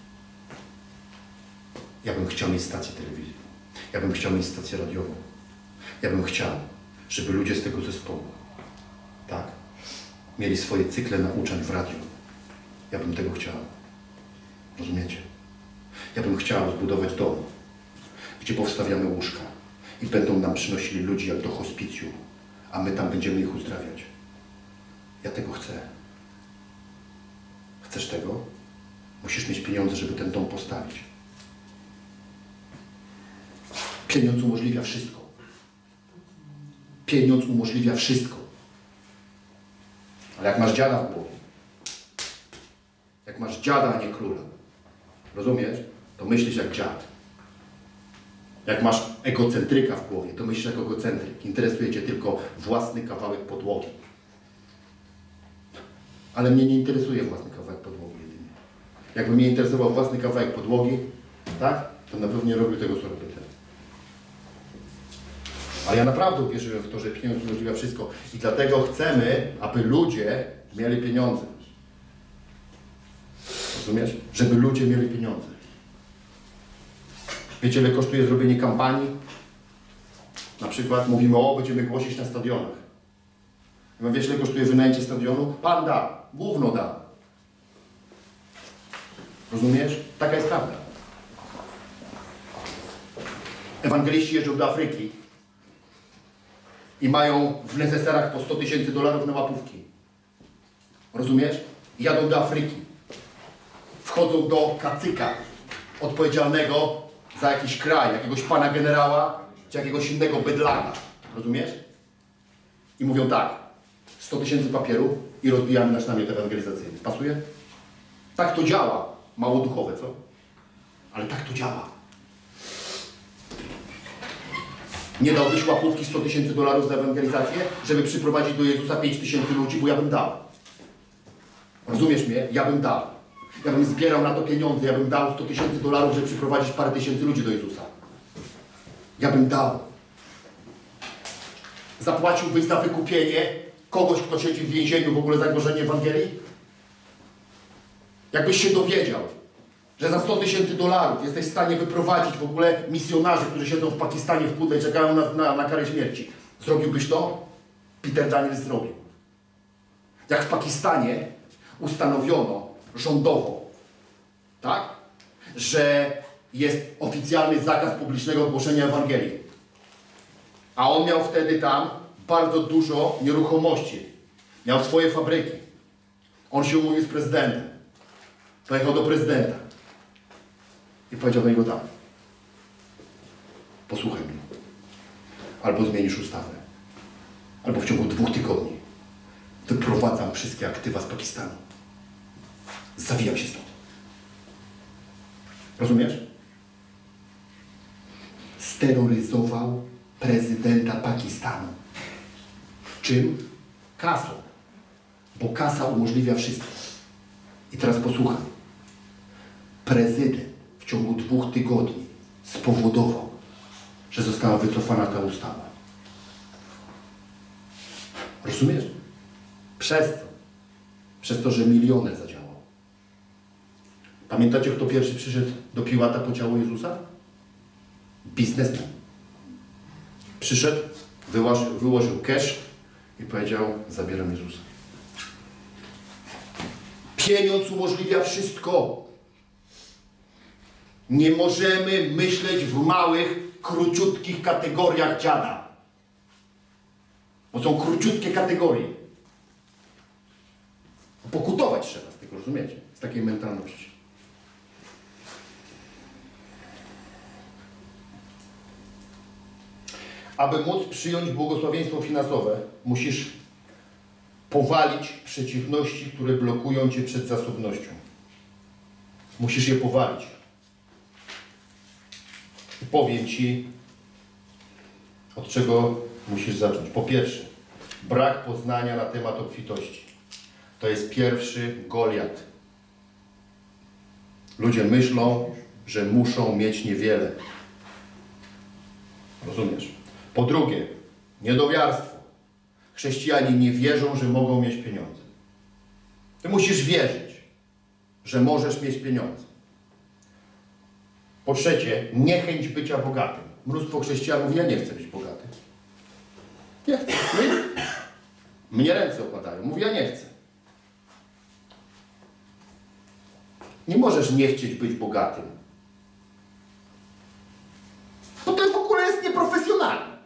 Ja bym chciał mieć stację telewizyjną. Ja bym chciał mieć stację radiową. Ja bym chciał, żeby ludzie z tego zespołu, tak, mieli swoje cykle nauczań w radiu. Ja bym tego chciał. Rozumiecie? Ja bym chciał zbudować dom, gdzie powstawiamy łóżka i będą nam przynosili ludzi jak do hospicjum, a my tam będziemy ich uzdrawiać. Ja tego chcę. Chcesz tego? Musisz mieć pieniądze, żeby ten dom postawić. Pieniądz umożliwia wszystko. Pieniądz umożliwia wszystko. Ale jak masz dziada w głowie, jak masz dziada, a nie króla, rozumiesz? To myślisz jak dziad. Jak masz egocentryka w głowie, to myślisz jak egocentryk. Interesuje cię tylko własny kawałek podłogi. Ale mnie nie interesuje własny kawałek podłogi jedynie. Jakby mnie interesował własny kawałek podłogi, tak? To na pewno nie robił tego, co robię teraz. Ale ja naprawdę uwierzyłem w to, że pieniądz umożliwia wszystko. I dlatego chcemy, aby ludzie mieli pieniądze. Rozumiesz? Żeby ludzie mieli pieniądze. Wiecie, ile kosztuje zrobienie kampanii? Na przykład mówimy, o, będziemy głosić na stadionach. Wiesz, ile kosztuje wynajęcie stadionu? Pan da, gówno da. Rozumiesz? Taka jest prawda. Ewangeliści jeżdżą do Afryki i mają w neseserach po sto tysięcy dolarów na łapówki. Rozumiesz? Jadą do Afryki. Wchodzą do kacyka odpowiedzialnego za jakiś kraj, jakiegoś pana generała, czy jakiegoś innego bydlaka. Rozumiesz? I mówią tak, sto tysięcy papieru i rozbijamy nasz namiot ewangelizacyjny. Pasuje? Tak to działa. Mało duchowe, co? Ale tak to działa. Nie dałbyś łapówki sto tysięcy dolarów za ewangelizację, żeby przyprowadzić do Jezusa pięć tysięcy ludzi, bo ja bym dał. Rozumiesz mnie? Ja bym dał. Ja bym zbierał na to pieniądze, ja bym dał sto tysięcy dolarów, żeby przyprowadzić parę tysięcy ludzi do Jezusa. Ja bym dał. Zapłaciłbyś za wykupienie kogoś, kto siedzi w więzieniu w ogóle za głoszenie Ewangelii? Jakbyś się dowiedział, że za sto tysięcy dolarów jesteś w stanie wyprowadzić w ogóle misjonarzy, którzy siedzą w Pakistanie w pudle i czekają na, na, na karę śmierci. Zrobiłbyś to? Peter Daniels zrobił. Jak w Pakistanie ustanowiono rządowo, tak, że jest oficjalny zakaz publicznego głoszenia Ewangelii. A on miał wtedy tam bardzo dużo nieruchomości. Miał swoje fabryki. On się umówił z prezydentem. Pojechał do prezydenta. I powiedział do niego tak. Posłuchaj mnie. Albo zmienisz ustawę. Albo w ciągu dwóch tygodni wyprowadzam wszystkie aktywa z Pakistanu. Zawijam się stąd. Rozumiesz? Steroryzował prezydenta Pakistanu. Czym? Kasą. Bo kasa umożliwia wszystko. I teraz posłuchaj. Prezydent w ciągu dwóch tygodni spowodował, że została wycofana ta ustawa. Rozumiesz? Przez co? Przez to, że milioner zadziałał. Pamiętacie, kto pierwszy przyszedł do Piłata po ciało Jezusa? Biznesmen. Przyszedł, wyłożył, wyłożył cash i powiedział, zabieram Jezusa. Pieniądz umożliwia wszystko. Nie możemy myśleć w małych, króciutkich kategoriach dziada. Bo są króciutkie kategorie. Pokutować trzeba z tego, rozumiecie? Z takiej mentalności. Aby móc przyjąć błogosławieństwo finansowe, musisz powalić przeciwności, które blokują cię przed zasobnością. Musisz je powalić. I powiem ci, od czego musisz zacząć. Po pierwsze, brak poznania na temat obfitości. To jest pierwszy Goliat. Ludzie myślą, że muszą mieć niewiele. Rozumiesz? Po drugie, niedowiarstwo. Chrześcijanie nie wierzą, że mogą mieć pieniądze. Ty musisz wierzyć, że możesz mieć pieniądze. Po trzecie, niechęć bycia bogatym. Mnóstwo chrześcijan mówi, ja nie chcę być bogaty. Nie chcę. Mnie, mnie ręce opadają. Mówi, ja nie chcę. Nie możesz nie chcieć być bogatym. Bo to w ogóle jest nieprofesjonalne.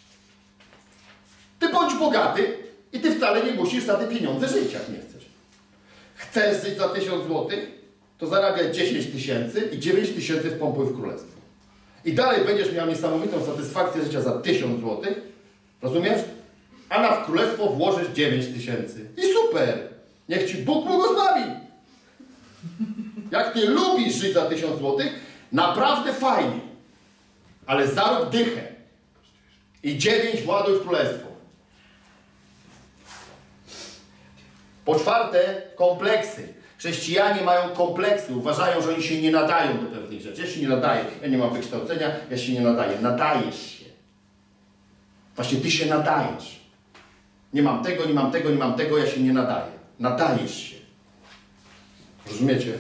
Ty bądź bogaty i ty wcale nie musisz za te pieniądze żyć, jak nie chcesz. Chcesz żyć za tysiąc złotych, to zarabiać dziesięć tysięcy i dziewięć tysięcy wpompuj w królestwo. I dalej będziesz miał niesamowitą satysfakcję życia za tysiąc złotych, rozumiesz? A na w królestwo włożysz dziewięć tysięcy. I super! Niech ci Bóg błogosławi! Jak ty lubisz żyć za tysiąc złotych, naprawdę fajnie. Ale zarób dychę. I dziewięć właduj w królestwo. Po czwarte, kompleksy. Chrześcijanie mają kompleksy. Uważają, że oni się nie nadają do pewnych rzeczy. Ja się nie nadaję. Ja nie mam wykształcenia. Ja się nie nadaję. Nadajesz się. Właśnie ty się nadajesz. Nie mam tego, nie mam tego, nie mam tego. Ja się nie nadaję. Nadajesz się. Rozumiecie?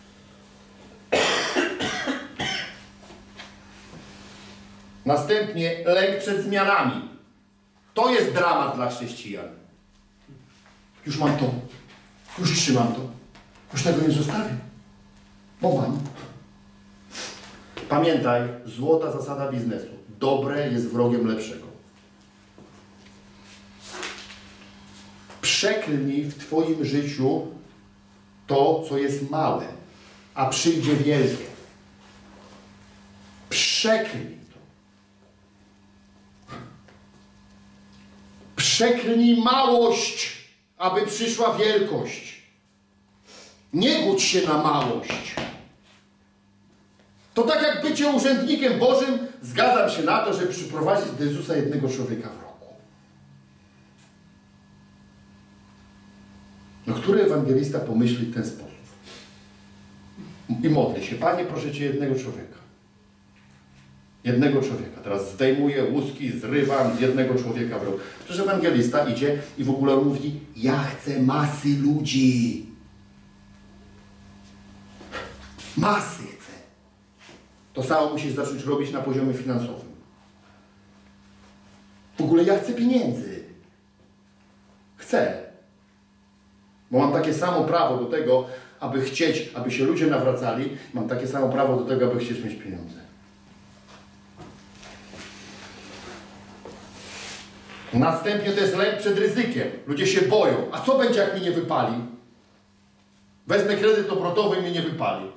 Następnie lęk przed zmianami. To jest dramat dla chrześcijan. Już mam to. Już trzymam to. Już tego nie zostawię. Bo mam. Pamiętaj, złota zasada biznesu. Dobre jest wrogiem lepszego. Przeklnij w Twoim życiu to, co jest małe, a przyjdzie wielkie. Przeklnij to. Przeklnij małość, aby przyszła wielkość. Nie gódź się na małość. To tak jak bycie urzędnikiem Bożym, zgadzam się na to, żeby przyprowadzić do Jezusa jednego człowieka w roku. No, który ewangelista pomyśli w ten sposób? I modli się, Panie, proszę Cię, jednego człowieka. Jednego człowieka. Teraz zdejmuję łuski, zrywam z jednego człowieka w rok. Przecież ewangelista idzie i w ogóle mówi, ja chcę masy ludzi. Masy chcę. To samo musisz zacząć robić na poziomie finansowym. W ogóle ja chcę pieniędzy. Chcę. Bo mam takie samo prawo do tego, aby chcieć, aby się ludzie nawracali. Mam takie samo prawo do tego, aby chcieć mieć pieniądze. Następnie to jest lęk przed ryzykiem. Ludzie się boją. A co będzie, jak mi nie wypali? Wezmę kredyt obrotowy i mi nie wypali.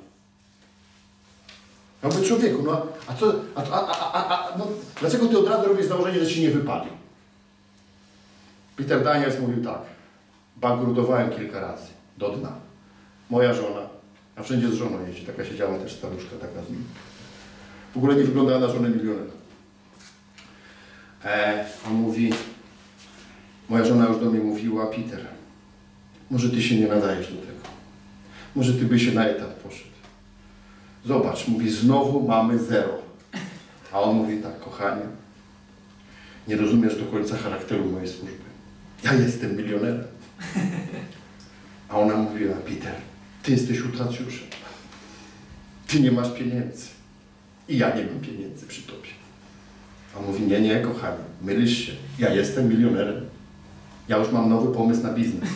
Ja mówię, człowieku, no a co, a, a, a, a, a no, dlaczego ty od razu robisz założenie, że ci nie wypali? Peter Daniels mówił tak. Bankrutowałem kilka razy. Do dna. Moja żona, a wszędzie z żoną jeździ, taka siedziała też staruszka, taka z nim. W ogóle nie wyglądała na żonę milionera. E, on mówi, moja żona już do mnie mówiła, Peter, może ty się nie nadajesz do tego. Może ty byś się na etat poszedł. Zobacz, mówi, znowu mamy zero. A on mówi tak, kochanie, nie rozumiesz do końca charakteru mojej służby. Ja jestem milionerem. A ona mówiła, Peter, ty jesteś utracjuszem. Ty nie masz pieniędzy. I ja nie mam pieniędzy przy tobie. A on mówi, nie, nie, kochanie, mylisz się. Ja jestem milionerem. Ja już mam nowy pomysł na biznes.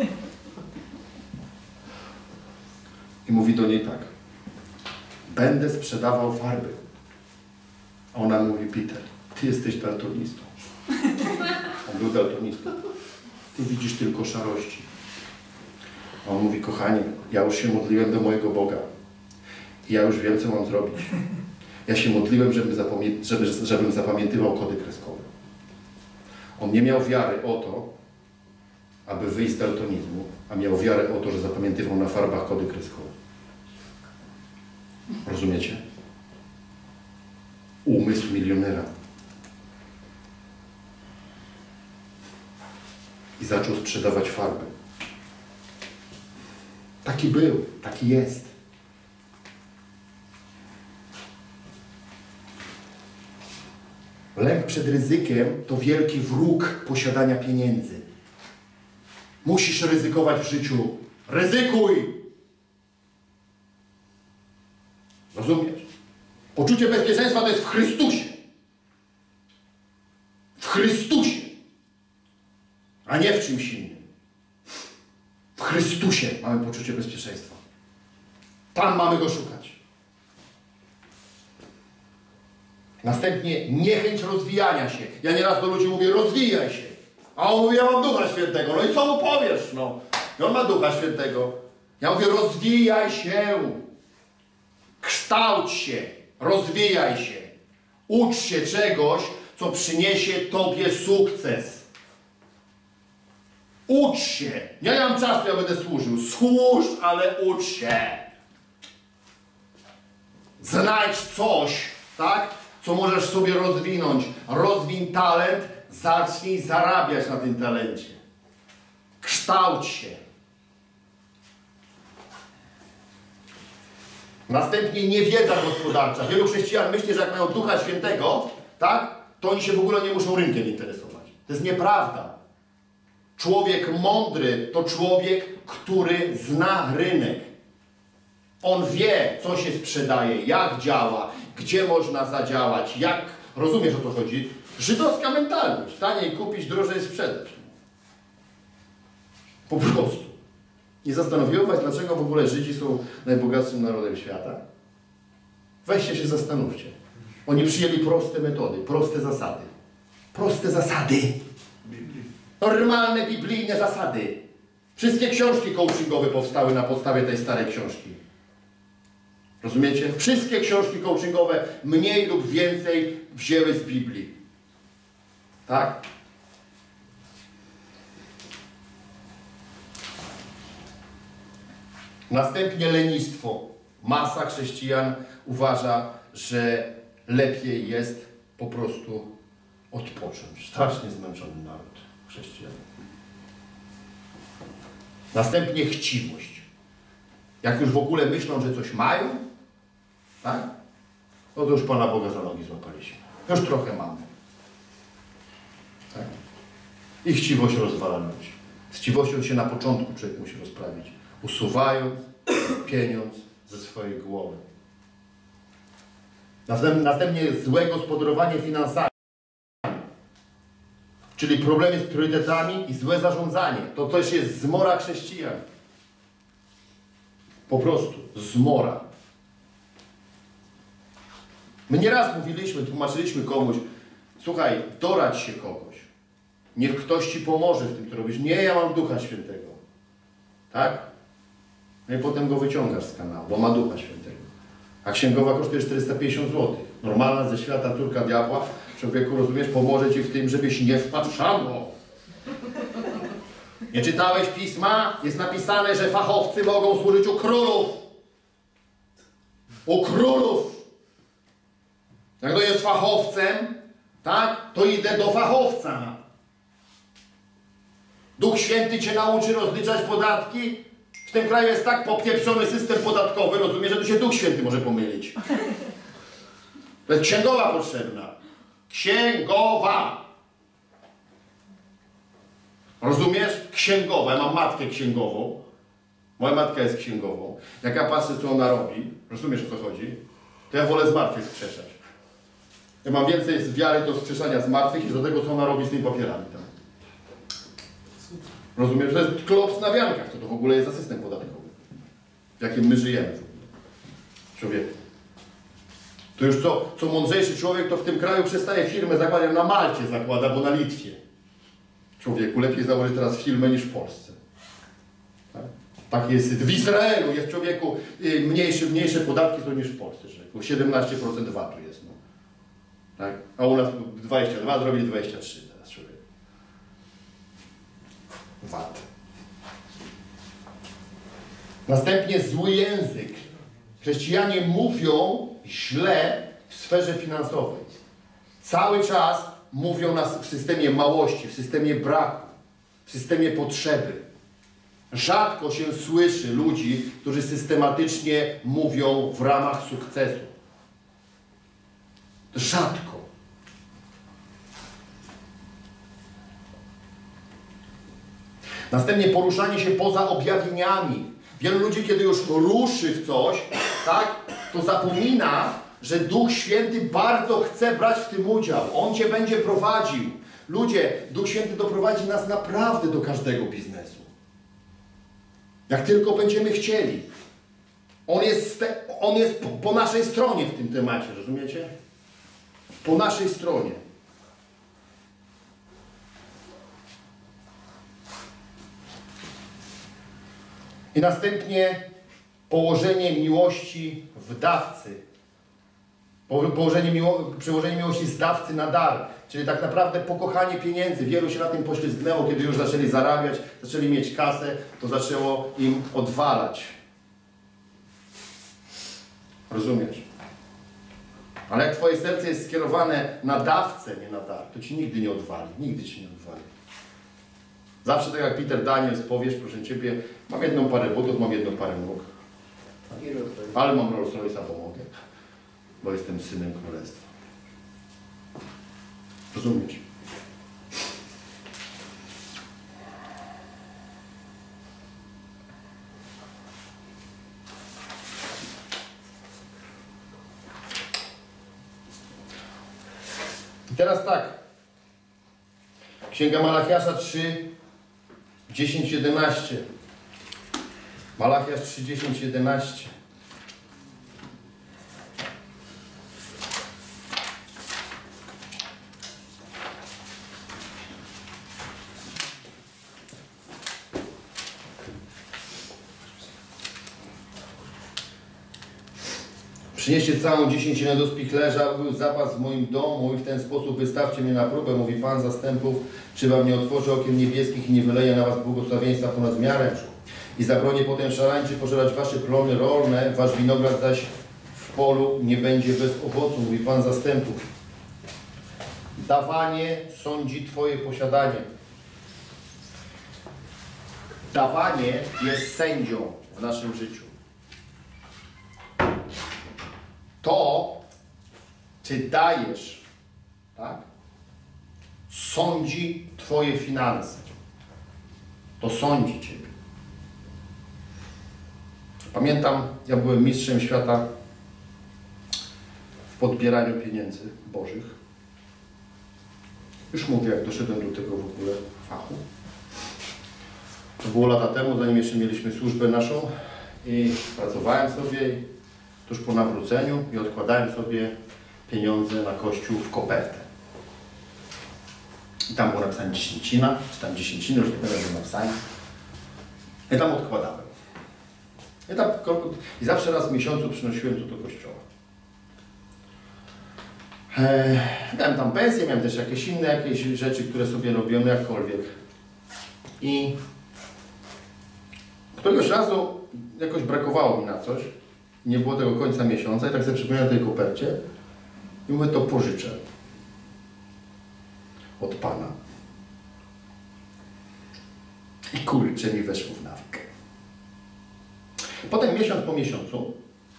I mówi do niej tak. Będę sprzedawał farby. A ona mówi, Peter, ty jesteś daltonistą. On był daltonistą. Ty widzisz tylko szarości. A on mówi, kochanie, ja już się modliłem do mojego Boga. I ja już wiem, co mam zrobić. Ja się modliłem, żeby zapamię żeby, żebym zapamiętywał kody kreskowe. On nie miał wiary o to, aby wyjść z daltonizmu, a miał wiarę o to, że zapamiętywał na farbach kody kreskowe. Rozumiecie? Umysł milionera. I zaczął sprzedawać farby. Taki był, taki jest. Lęk przed ryzykiem to wielki wróg posiadania pieniędzy. Musisz ryzykować w życiu. Ryzykuj! Rozumiesz? Poczucie bezpieczeństwa to jest w Chrystusie. W Chrystusie. A nie w czymś innym. W Chrystusie mamy poczucie bezpieczeństwa. Tam mamy go szukać. Następnie niechęć rozwijania się. Ja nieraz do ludzi mówię, rozwijaj się. A on mówi, ja mam Ducha Świętego. No i co mu powiesz? No. I on ma Ducha Świętego. Ja mówię, rozwijaj się. Kształć się. Rozwijaj się. Ucz się czegoś, co przyniesie tobie sukces. Ucz się. Ja nie mam czasu, ja będę służył. Służ, ale ucz się. Znajdź coś, tak, co możesz sobie rozwinąć. Rozwiń talent, zacznij zarabiać na tym talencie. Kształć się. Następnie niewiedza gospodarcza. Wielu chrześcijan myśli, że jak mają Ducha Świętego, tak, to oni się w ogóle nie muszą rynkiem interesować. To jest nieprawda. Człowiek mądry to człowiek, który zna rynek. On wie, co się sprzedaje, jak działa, gdzie można zadziałać, jak... Rozumiesz, o co chodzi? Żydowska mentalność. Taniej kupić, drożej sprzedać. Po prostu. Nie zastanowiło was, dlaczego w ogóle Żydzi są najbogatszym narodem świata? Weźcie się zastanówcie. Oni przyjęli proste metody, proste zasady. Proste zasady. Normalne, biblijne zasady. Wszystkie książki coachingowe powstały na podstawie tej starej książki. Rozumiecie? Wszystkie książki coachingowe mniej lub więcej wzięły z Biblii. Tak? Następnie lenistwo. Masa chrześcijan uważa, że lepiej jest po prostu odpocząć. Strasznie zmęczony naród chrześcijan. Następnie chciwość. Jak już w ogóle myślą, że coś mają, tak? No to już Pana Boga za nogi złapaliśmy. Już trochę mamy. Tak? I chciwość rozwala ludzi. Z chciwością się na początku człowiek musi rozprawić. Usuwając pieniądz ze swojej głowy. Następnie złe gospodarowanie finansami. Czyli problemy z priorytetami i złe zarządzanie. To też jest zmora chrześcijan. Po prostu zmora. My nieraz mówiliśmy, tłumaczyliśmy komuś, słuchaj, doradź się kogoś. Niech ktoś ci pomoże w tym, co robisz. Nie, ja mam Ducha Świętego. Tak? No i potem go wyciągasz z kanału, bo ma Ducha Świętego. A księgowa kosztuje czterysta pięćdziesiąt złotych. Normalna ze świata córka diabła, człowieku, rozumiesz, pomoże ci w tym, żebyś nie wpadł w szambo. Nie czytałeś pisma? Jest napisane, że fachowcy mogą służyć u królów. U królów. Jak to jest fachowcem, tak, to idę do fachowca. Duch Święty cię nauczy rozliczać podatki? W tym kraju jest tak popieprzony system podatkowy, rozumiesz, że tu się Duch Święty może pomylić. To jest księgowa potrzebna. Księgowa. Rozumiesz? Księgowa. Ja mam matkę księgową. Moja matka jest księgową. Jak ja patrzę, co ona robi, rozumiesz, o co chodzi, to ja wolę zmartwych skrzeszać. Ja mam więcej z wiary do skrzeszania zmartwych niż do tego, co ona robi z tymi papierami tam. Rozumiesz? To jest klops na wiankach. Co to w ogóle jest za system podatkowy? W jakim my żyjemy. Człowieku. To już co, co mądrzejszy człowiek, to w tym kraju przestaje firmę zakładać, na Malcie zakłada, bo na Litwie. Człowieku, lepiej założyć teraz firmę niż w Polsce. Tak, tak jest. W Izraelu jest, człowieku, mniejsze, mniejsze podatki są niż w Polsce. Człowieku. siedemnaście procent vatu jest. No. Tak? A u nas dwadzieścia dwa, zrobili dwadzieścia trzy teraz, człowiek. Vat. Następnie zły język. Chrześcijanie mówią źle w sferze finansowej. Cały czas mówią nas w systemie małości, w systemie braku, w systemie potrzeby. Rzadko się słyszy ludzi, którzy systematycznie mówią w ramach sukcesu. Rzadko. Następnie poruszanie się poza objawieniami. Wielu ludzi, kiedy już ruszy w coś, tak, to zapomina, że Duch Święty bardzo chce brać w tym udział. On cię będzie prowadził. Ludzie, Duch Święty doprowadzi nas naprawdę do każdego biznesu. Jak tylko będziemy chcieli. On jest, te, on jest po, po naszej stronie w tym temacie, rozumiecie? Po naszej stronie. I następnie położenie miłości w dawcy. Położenie miło, przełożenie miłości z dawcy na dar. Czyli tak naprawdę pokochanie pieniędzy. Wielu się na tym poślizgnęło, kiedy już zaczęli zarabiać, zaczęli mieć kasę, to zaczęło im odwalać. Rozumiesz? Ale jak twoje serce jest skierowane na dawcę, nie na dar, to ci nigdy nie odwali. Nigdy ci nie odwali. Zawsze tak jak Peter Daniels powiesz, proszę Ciebie, mam jedną parę butów, mam jedną parę nóg. Ale mam Rolls Royce'a, pomogę. Bo jestem synem królestwa. Rozumiesz? I teraz tak. Księga Malachiasza trzy, dziesięć, jedenaście. Malachiasz trzy, dziesięć, jedenaście. Przynieście całą dziesięcinę do spichlerza, był zapas w moim domu i w ten sposób wystawcie mnie na próbę, mówi Pan zastępów, czy wam nie otworzy okien niebieskich i nie wyleje na was błogosławieństwa ponad miarę. I zabronię potem szarańczy pożerać wasze plony rolne, wasz winogron zaś w polu nie będzie bez owocu, mówi Pan zastępów. Dawanie sądzi twoje posiadanie. Dawanie jest sędzią w naszym życiu. To, czy dajesz, tak, sądzi twoje finanse. To sądzi ciebie. Pamiętam, ja byłem mistrzem świata w podbieraniu pieniędzy bożych. Już mówię, jak doszedłem do tego w ogóle fachu. To było lata temu, zanim jeszcze mieliśmy służbę naszą i pracowałem sobie tuż po nawróceniu i odkładałem sobie pieniądze na kościół w kopertę. I tam było napisane dziesięcina, czy tam dziesięciny, już nie pamiętam, jak napisane. I tam odkładałem. I, tam, I zawsze raz w miesiącu przynosiłem to do kościoła. Eee, miałem tam pensję, miałem też jakieś inne jakieś rzeczy, które sobie robiłem, jakkolwiek. I któregoś razu jakoś brakowało mi na coś. Nie było tego końca miesiąca i tak sobie przypomniałem tej kopercie i mówię, to pożyczę od Pana. I kurczę, mi weszło w nawyk. Potem miesiąc po miesiącu,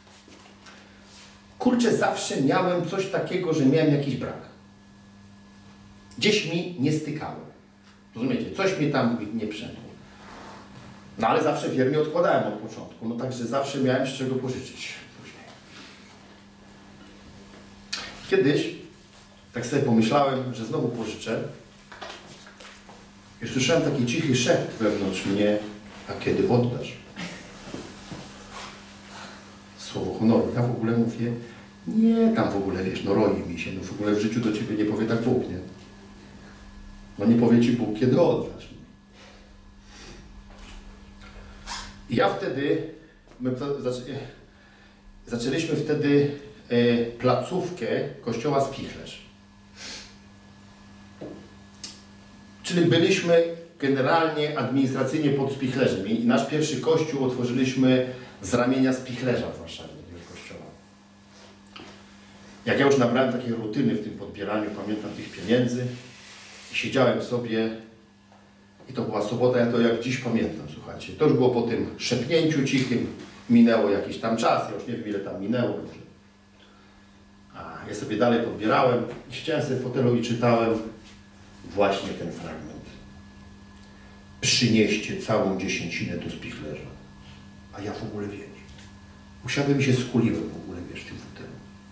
kurczę, zawsze miałem coś takiego, że miałem jakiś brak. Gdzieś mi nie stykało. Rozumiecie? Coś mi tam nie przemkło. No ale zawsze wiernie odkładałem od początku. No także zawsze miałem z czego pożyczyć później. Kiedyś tak sobie pomyślałem, że znowu pożyczę. I słyszałem taki cichy szept wewnątrz mnie, a kiedy oddasz? Słowo honoru. Ja w ogóle mówię, nie, tam w ogóle, wiesz, no roi mi się, no w ogóle w życiu do ciebie nie powie tak Bóg, nie? No nie powie ci Bóg, kiedy oddasz. I ja wtedy, my zaczęliśmy wtedy e, placówkę kościoła Spichlerz. Czyli byliśmy generalnie administracyjnie pod Spichlerzem i nasz pierwszy kościół otworzyliśmy z ramienia Spichlerza w Warszawie, takiego kościoła. Jak ja już nabrałem takiej rutyny w tym podbieraniu, pamiętam tych pieniędzy, i siedziałem sobie i to była sobota, ja to jak dziś pamiętam, słuchajcie. To już było po tym szepnięciu cichym, minęło jakiś tam czas, ja już nie wiem ile tam minęło. A ja sobie dalej podbierałem i siedziałem sobie w fotelu i czytałem właśnie ten fragment. Przynieście całą dziesięcinę do Spichlerza. A ja w ogóle wiesz. Usiadłem i się skuliłem w ogóle, wiesz, w tym fotelu.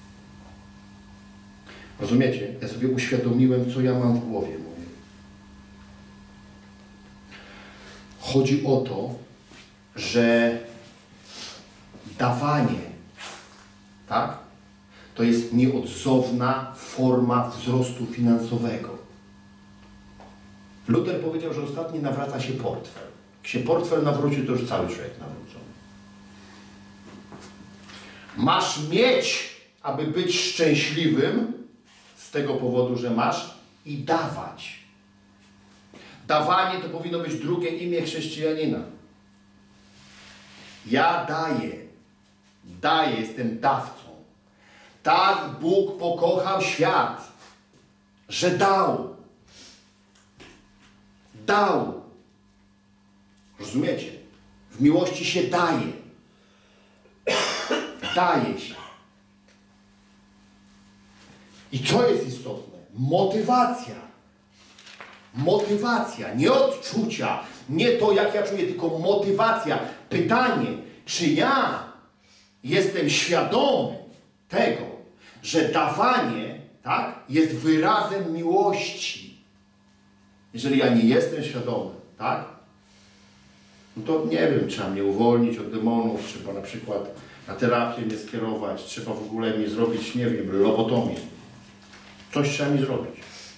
Rozumiecie? Ja sobie uświadomiłem, co ja mam w głowie, mówię. Chodzi o to, że dawanie, tak, to jest nieodzowna forma wzrostu finansowego. Luther powiedział, że ostatnio nawraca się portfel. Jak się portfel nawrócił, to już cały człowiek nawrócony. Masz mieć, aby być szczęśliwym z tego powodu, że masz i dawać. Dawanie to powinno być drugie imię chrześcijanina. Ja daję. Daję, jestem dawcą. Tak Bóg pokochał świat, że dał. Dał. Rozumiecie? W miłości się daje. Daje się. I co jest istotne? Motywacja. Motywacja, nie odczucia, nie to jak ja czuję, tylko motywacja. Pytanie, czy ja jestem świadomy tego, że dawanie, tak, jest wyrazem miłości. Jeżeli ja nie jestem świadomy, tak, no to nie wiem, trzeba mnie uwolnić od demonów, trzeba na przykład na terapię mnie skierować, trzeba w ogóle mi zrobić, nie wiem, lobotomię. Coś trzeba mi zrobić.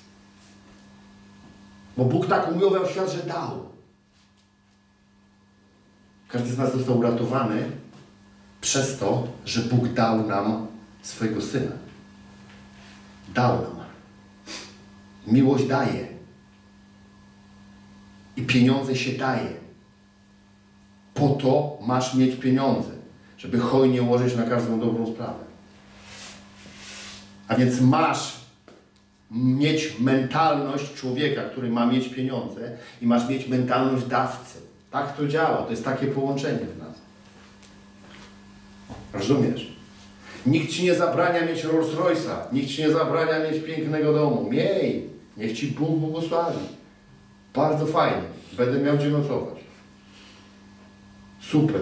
Bo Bóg tak umiłował świat, że dał. Każdy z nas został uratowany Przez to, że Bóg dał nam swojego Syna. Dał nam. Miłość daje. I pieniądze się daje. Po to masz mieć pieniądze, żeby hojnie łożyć na każdą dobrą sprawę. A więc masz mieć mentalność człowieka, który ma mieć pieniądze i masz mieć mentalność dawcy. Tak to działa. To jest takie połączenie w nas. Rozumiesz? Nikt ci nie zabrania mieć Rolls Royce'a. Nikt ci nie zabrania mieć pięknego domu. Miej. Niech ci Bóg błogosławi. Bardzo fajnie. Będę miał gdzie nocować. Super.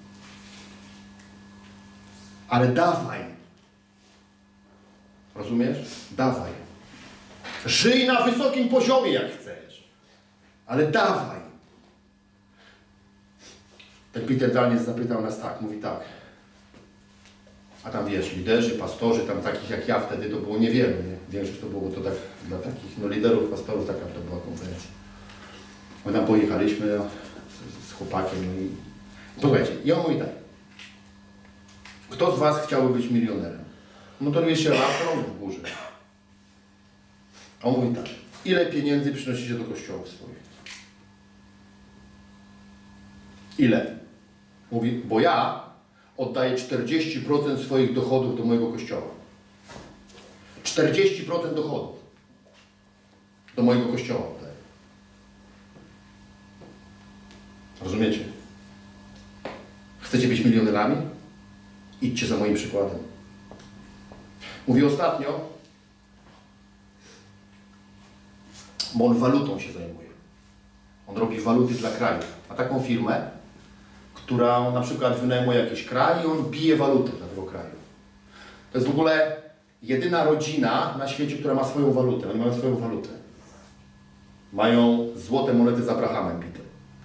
Ale dawaj. Rozumiesz? Dawaj. Żyj na wysokim poziomie, jak chcesz. Ale dawaj. Ten Peter Daniels zapytał nas tak, mówi tak. A tam wiesz, liderzy, pastorzy, tam takich jak ja wtedy to było niewielu, nie? Większość to było to tak dla takich, no liderów, pastorów, taka to była konferencja. My tam pojechaliśmy no, z, z chłopakiem no i posłuchajcie, i on mówi tak. Kto z was chciałby być milionerem? No to jeszcze raz rąk w górze. A on mówi tak. Ile pieniędzy przynosicie do kościołów swoich? Ile? Mówi, bo ja oddaję czterdzieści procent swoich dochodów do mojego kościoła. czterdzieści procent dochodów do mojego kościoła oddaję. Rozumiecie? Chcecie być milionerami? Idźcie za moim przykładem. Mówi ostatnio, bo on walutą się zajmuje. On robi waluty dla krajów. Ma taką firmę, która na przykład wynajmuje jakiś kraj i on bije walutę dla tego kraju. To jest w ogóle jedyna rodzina na świecie, która ma swoją walutę. Oni mają swoją walutę. Mają złote monety z Abrahamem bite.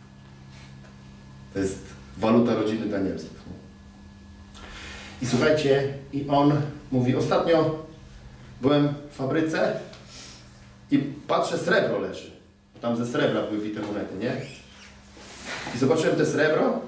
To jest waluta rodziny Danielsów. I słuchajcie, i on mówi, ostatnio byłem w fabryce i patrzę, srebro leży. Tam ze srebra były bite monety, nie? I zobaczyłem te srebro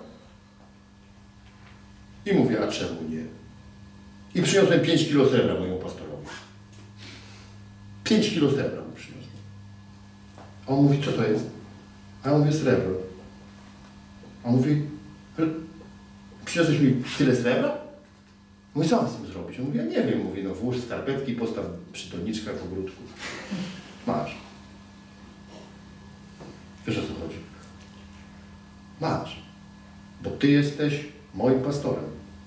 i mówię, a czemu nie? I przyniosłem pięć kilo srebra mojemu pastorowi. pięć kilo srebra mu przyniosłem. A on mówi, co to jest? A ja mówię, srebro. A on mówi, przyniosłeś mi tyle srebra? Mówi, co mam z tym zrobić? On mówi, ja nie wiem. Mówi, no włóż skarpetki, postaw przy doniczkach w ogródku. Masz. Wiesz, o co chodzi? Masz. Bo ty jesteś moim pastorem.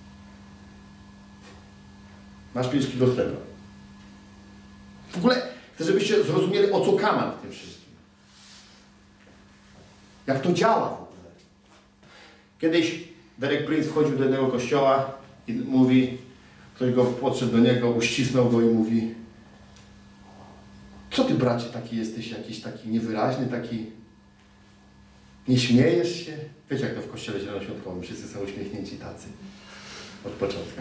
Masz pięć kilo srebra. W ogóle chcę, żebyście zrozumieli, o co kaman w tym wszystkim. Jak to działa w ogóle. Kiedyś Derek Prince wchodził do jednego kościoła i mówi, ktoś go podszedł do niego, uścisnął go i mówi, co ty, bracie, taki jesteś, jakiś taki niewyraźny, taki, nie śmiejesz się? Wiecie, jak to w kościele zielonoświątkowym, wszyscy są uśmiechnięci tacy. Od początku.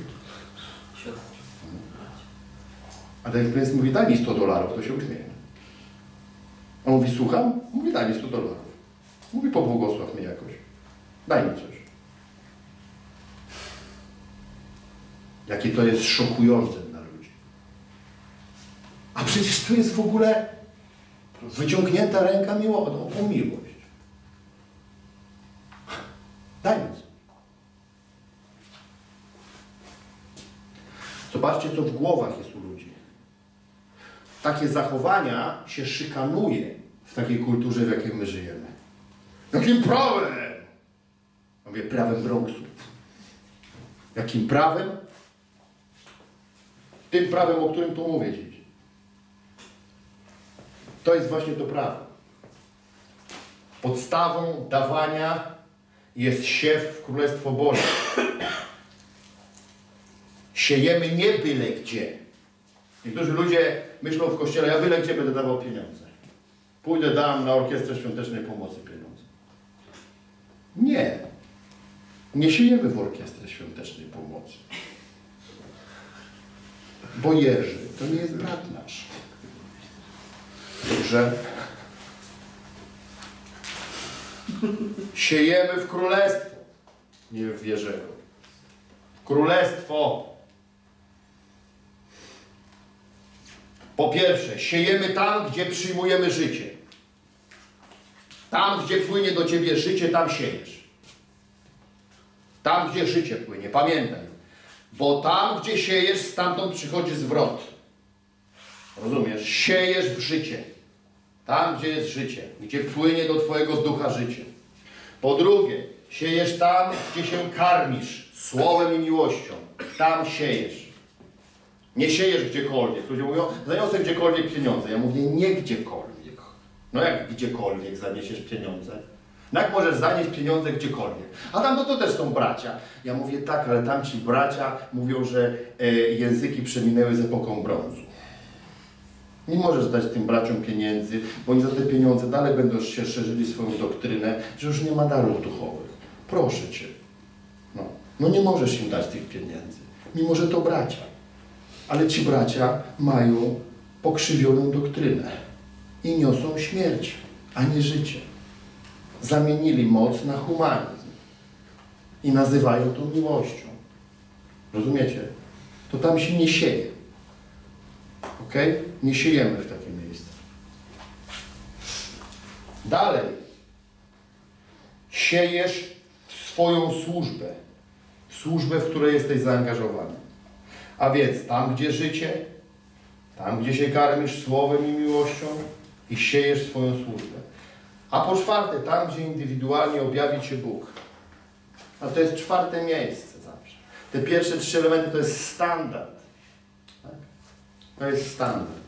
A Derek Prince mówi, daj mi sto dolarów, to się uśmiechnie. On mówi, słucham? Mówi, daj mi sto dolarów. Mówi, pobłogosław mnie jakoś. Daj mi coś. Jakie to jest szokujące dla ludzi. A przecież to jest w ogóle wyciągnięta ręka miło, o miłość. Daj mi coś. Zobaczcie, co w głowach jest u ludzi. Takie zachowania się szykanuje w takiej kulturze, w jakiej my żyjemy. Jakim prawem? Mówię, prawem Bronxu. Jakim prawem? Tym prawem, o którym tu mówię dziś. To jest właśnie to prawo. Podstawą dawania jest siew w Królestwo Boże. Siejemy nie byle gdzie. Niektórzy ludzie myślą w kościele, ja byle gdzie będę dawał pieniądze. Pójdę, dam na Orkiestrę Świątecznej Pomocy pieniądze. Nie. Nie siejemy w Orkiestrze Świątecznej Pomocy. Bo Jerzy to nie jest brat nasz. Dobrze? Siejemy w Królestwo, nie w Jerzego. Królestwo. Po pierwsze, siejemy tam, gdzie przyjmujemy życie. Tam, gdzie płynie do ciebie życie, tam siejesz. Tam, gdzie życie płynie, pamiętaj. Bo tam, gdzie siejesz, stamtąd przychodzi zwrot. Rozumiesz? Siejesz w życie. Tam, gdzie jest życie. Gdzie płynie do twojego ducha życie. Po drugie, siejesz tam, gdzie się karmisz. Słowem i miłością. Tam siejesz. Nie siejesz gdziekolwiek. Ludzie mówią, zaniosę gdziekolwiek pieniądze. Ja mówię, nie gdziekolwiek. No jak gdziekolwiek zaniesiesz pieniądze? No jak możesz zanieść pieniądze gdziekolwiek? A tam no to też są bracia. Ja mówię, tak, ale tam ci bracia mówią, że e, języki przeminęły z epoką brązu. Nie możesz dać tym braciom pieniędzy, bo oni za te pieniądze dalej będą się szerzyli swoją doktrynę, że już nie ma darów duchowych. Proszę cię. No, no nie możesz im dać tych pieniędzy, mimo że to bracia. Ale ci bracia mają pokrzywioną doktrynę i niosą śmierć, a nie życie. Zamienili moc na humanizm i nazywają to miłością. Rozumiecie? To tam się nie sieje. Ok? Nie siejemy w takie miejsce. Dalej. Siejesz swoją służbę. Służbę, w której jesteś zaangażowany. A więc tam, gdzie życie, tam, gdzie się karmisz słowem i miłością i siejesz swoją służbę. A po czwarte, tam, gdzie indywidualnie objawi Cię Bóg. A to jest czwarte miejsce zawsze. Te pierwsze trzy elementy to jest standard. Tak? To jest standard.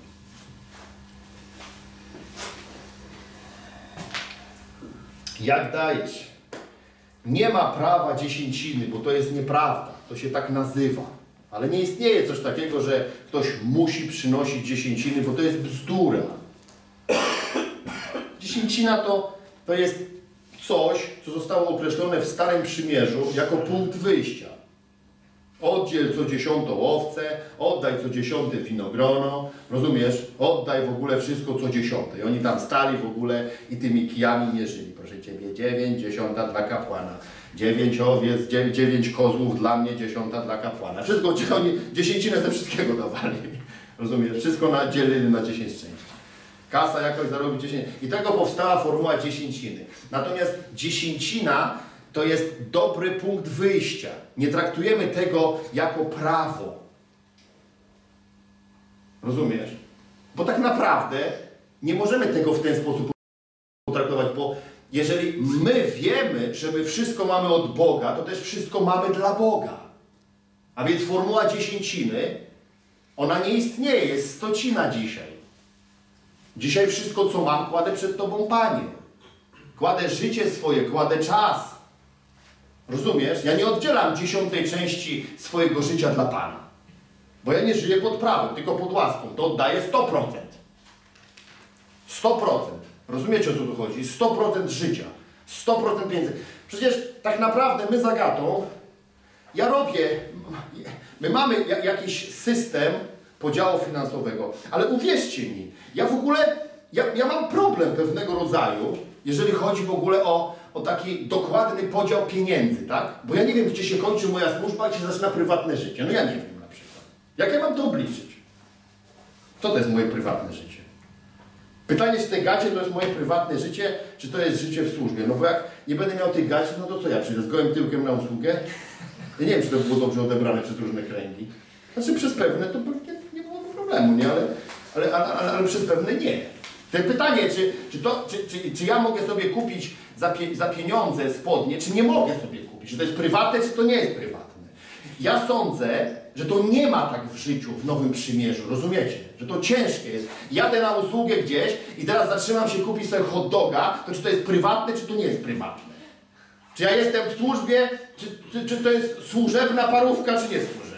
Jak dajesz? Nie ma prawa dziesięciny, bo to jest nieprawda. To się tak nazywa. Ale nie istnieje coś takiego, że ktoś musi przynosić dziesięciny, bo to jest bzdura. Dziesięcina to, to jest coś, co zostało określone w Starym Przymierzu jako punkt wyjścia. Oddziel co dziesiątą owcę, oddaj co dziesiąte winogrono, rozumiesz? Oddaj w ogóle wszystko co dziesiąte. I oni tam stali w ogóle i tymi kijami mierzyli. Proszę Ciebie, dziewięć, dziesiąta dla kapłana. Dziewięć owiec, dziewięć, dziewięć kozłów dla mnie, dziesiąta dla kapłana. Wszystko, oni dziesięcinę ze wszystkiego dawali. Rozumiesz? Wszystko na, dzielili na dziesięć części. Kasa jakoś zarobi dziesięć. I tego powstała formuła dziesięciny. Natomiast dziesięcina to jest dobry punkt wyjścia. Nie traktujemy tego jako prawo. Rozumiesz? Bo tak naprawdę nie możemy tego w ten sposób potraktować, bo jeżeli my wiemy, że my wszystko mamy od Boga, to też wszystko mamy dla Boga. A więc formuła dziesięciny, ona nie istnieje, jest stocina dzisiaj. Dzisiaj wszystko, co mam, kładę przed Tobą, Panie. Kładę życie swoje, kładę czas. Rozumiesz? Ja nie oddzielam dziesiątej części swojego życia dla Pana. Bo ja nie żyję pod prawem, tylko pod łaską. To oddaję sto procent. sto procent. Rozumiecie, o co tu chodzi? sto procent życia. sto procent pieniędzy. Przecież tak naprawdę my z Agatą, ja robię, my mamy jakiś system podziału finansowego, ale uwierzcie mi, ja w ogóle, ja, ja mam problem pewnego rodzaju, jeżeli chodzi w ogóle o, o taki dokładny podział pieniędzy, tak? Bo ja nie wiem, gdzie się kończy moja służba, gdzie zaczyna prywatne życie. No ja nie wiem na przykład. Jak ja mam to obliczyć? Co to jest moje prywatne życie? Pytanie, czy te gacie to jest moje prywatne życie, czy to jest życie w służbie? No bo jak nie będę miał tych gaci, no to co ja przyjdę z gołym tyłkiem na usługę? Ja nie wiem, czy to było dobrze odebrane przez różne kręgi. Znaczy przez pewne to pewnie nie byłoby problemu, nie? Ale, ale, ale, ale, ale przez pewne nie. To pytanie, czy, czy, to, czy, czy, czy ja mogę sobie kupić za, pie, za pieniądze spodnie, czy nie mogę sobie kupić? Czy to jest prywatne, czy to nie jest prywatne? Ja sądzę, że to nie ma tak w życiu, w Nowym Przymierzu, rozumiecie? Że to ciężkie jest. Jadę na usługę gdzieś i teraz zatrzymam się kupić sobie hot doga, to czy to jest prywatne, czy to nie jest prywatne? Czy ja jestem w służbie, czy, czy, czy to jest służebna parówka, czy nie służebna?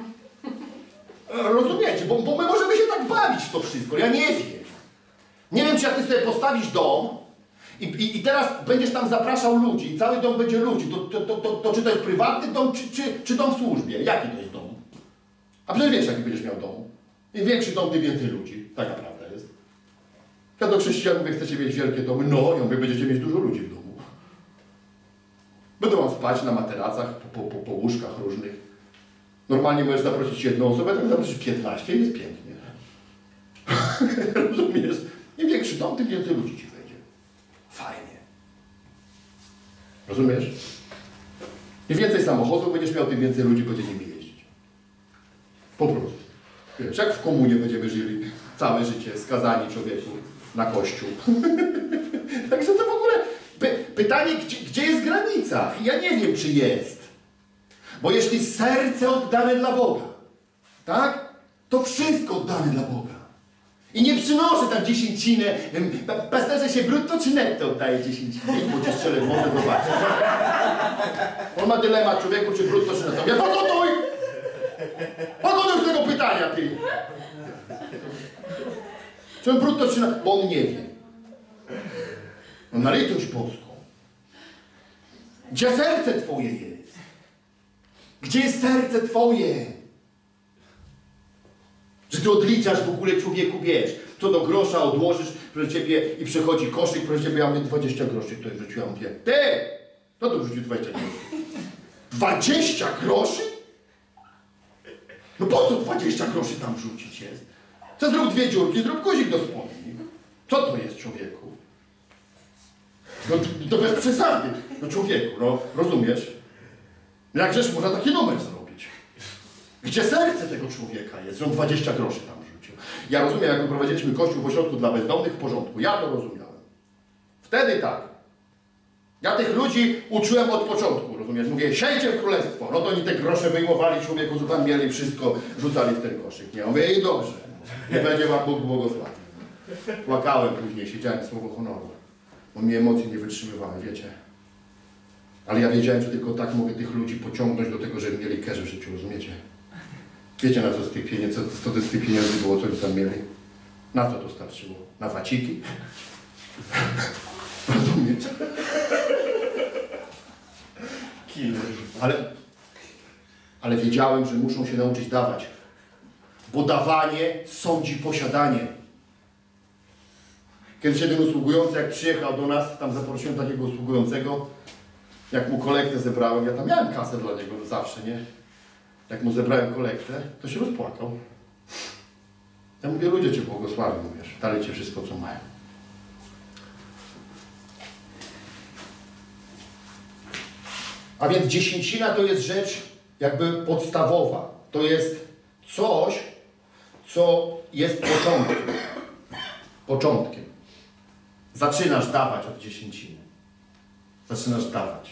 Rozumiecie? Bo, bo my możemy się tak bawić w to wszystko, ja nie wiem. Nie wiem, czy jak ty sobie postawisz dom i, i, i teraz będziesz tam zapraszał ludzi i cały dom będzie ludzi, to, to, to, to, to czy to jest prywatny dom, czy, czy, czy dom w służbie? Jaki to jest dom? A przecież wiesz, jaki będziesz miał dom. Im większy dom, tym więcej ludzi. Taka prawda jest. Ja do chrześcijan mówię, chcecie mieć wielkie domy? No, ja mówię, będziecie mieć dużo ludzi w domu. Będą wam spać na materacach, po, po, po łóżkach różnych. Normalnie możesz zaprosić jedną osobę, tak zaprosisz piętnaście i jest pięknie. Rozumiesz? Im większy dom, tym więcej ludzi ci wejdzie. Fajnie. Rozumiesz? Im więcej samochodów będziesz miał, tym więcej ludzi będzie nimi jeździć. Po prostu. Wiesz, jak w komunie będziemy żyli całe życie, skazani człowieku na kościół. Także to w ogóle py pytanie, gdzie, gdzie jest granica? Ja nie wiem, czy jest. Bo jeśli serce oddane dla Boga, tak? To wszystko oddane dla Boga. I nie przynoszę tam dziesięcinę. Pasterze się brutto czy netto oddaje dziesięcinę? I bo cię strzelę w morze, zobaczyć. On ma dylemat, człowieku, czy brutto czy netto. Ja pogotuj! Pogotuj z tego pytania, ty! Czy on brutto czy netto? Bo on nie wie. No na litość boską. Gdzie serce twoje jest? Gdzie jest serce twoje? Że ty odliczasz w ogóle, człowieku, wiesz, co do grosza odłożysz, proszę ciebie, i przechodzi koszyk, proszę ciebie, ja mówię dwadzieścia groszy, ktoś wrzucił, ja mówię, ty! Kto to wrzucił dwadzieścia groszy? dwadzieścia groszy? No po co dwadzieścia groszy tam wrzucić jest? Co zrób dwie dziurki, zrób guzik do spodni. Co to jest, człowieku? No to, to bez przesady, no człowieku, no rozumiesz? Jakżeż można taki numer zrobić? Gdzie serce tego człowieka jest, że on dwadzieścia groszy tam rzucił? Ja rozumiem, jak prowadziliśmy kościół w ośrodku dla bezdomnych, w porządku. Ja to rozumiałem. Wtedy tak. Ja tych ludzi uczyłem od początku, rozumiesz? Mówię, siejcie w królestwo. No to oni te grosze wyjmowali, człowieku, co tam mieli, wszystko rzucali w ten koszyk. Nie, mówię, i dobrze. Nie będzie wam Bóg błogosławił. Płakałem później, siedziałem słowo honoru. Bo mi emocje nie wytrzymywały, wiecie. Ale ja wiedziałem, że tylko tak mogę tych ludzi pociągnąć do tego, żeby mieli cash w życiu, rozumiecie? Wiecie, na co z tych pieniędzy, co, co to z tych pieniędzy było, co oni tam mieli? Na co to starczyło? Na waciki? Rozumiecie? Ale, ale wiedziałem, że muszą się nauczyć dawać. Bo dawanie sądzi posiadanie. Kiedyś jeden usługujący, jak przyjechał do nas, tam zaprosiłem takiego usługującego, jak mu kolektę zebrałem, ja tam miałem kasę dla niego zawsze, nie? Jak mu zebrałem kolektę, to się rozpłakał. Ja mówię, ludzie cię błogosławią, wiesz, dali ci wszystko, co mają. A więc dziesięcina to jest rzecz jakby podstawowa. To jest coś, co jest początkiem. Początkiem. Zaczynasz dawać od dziesięciny. Zaczynasz dawać.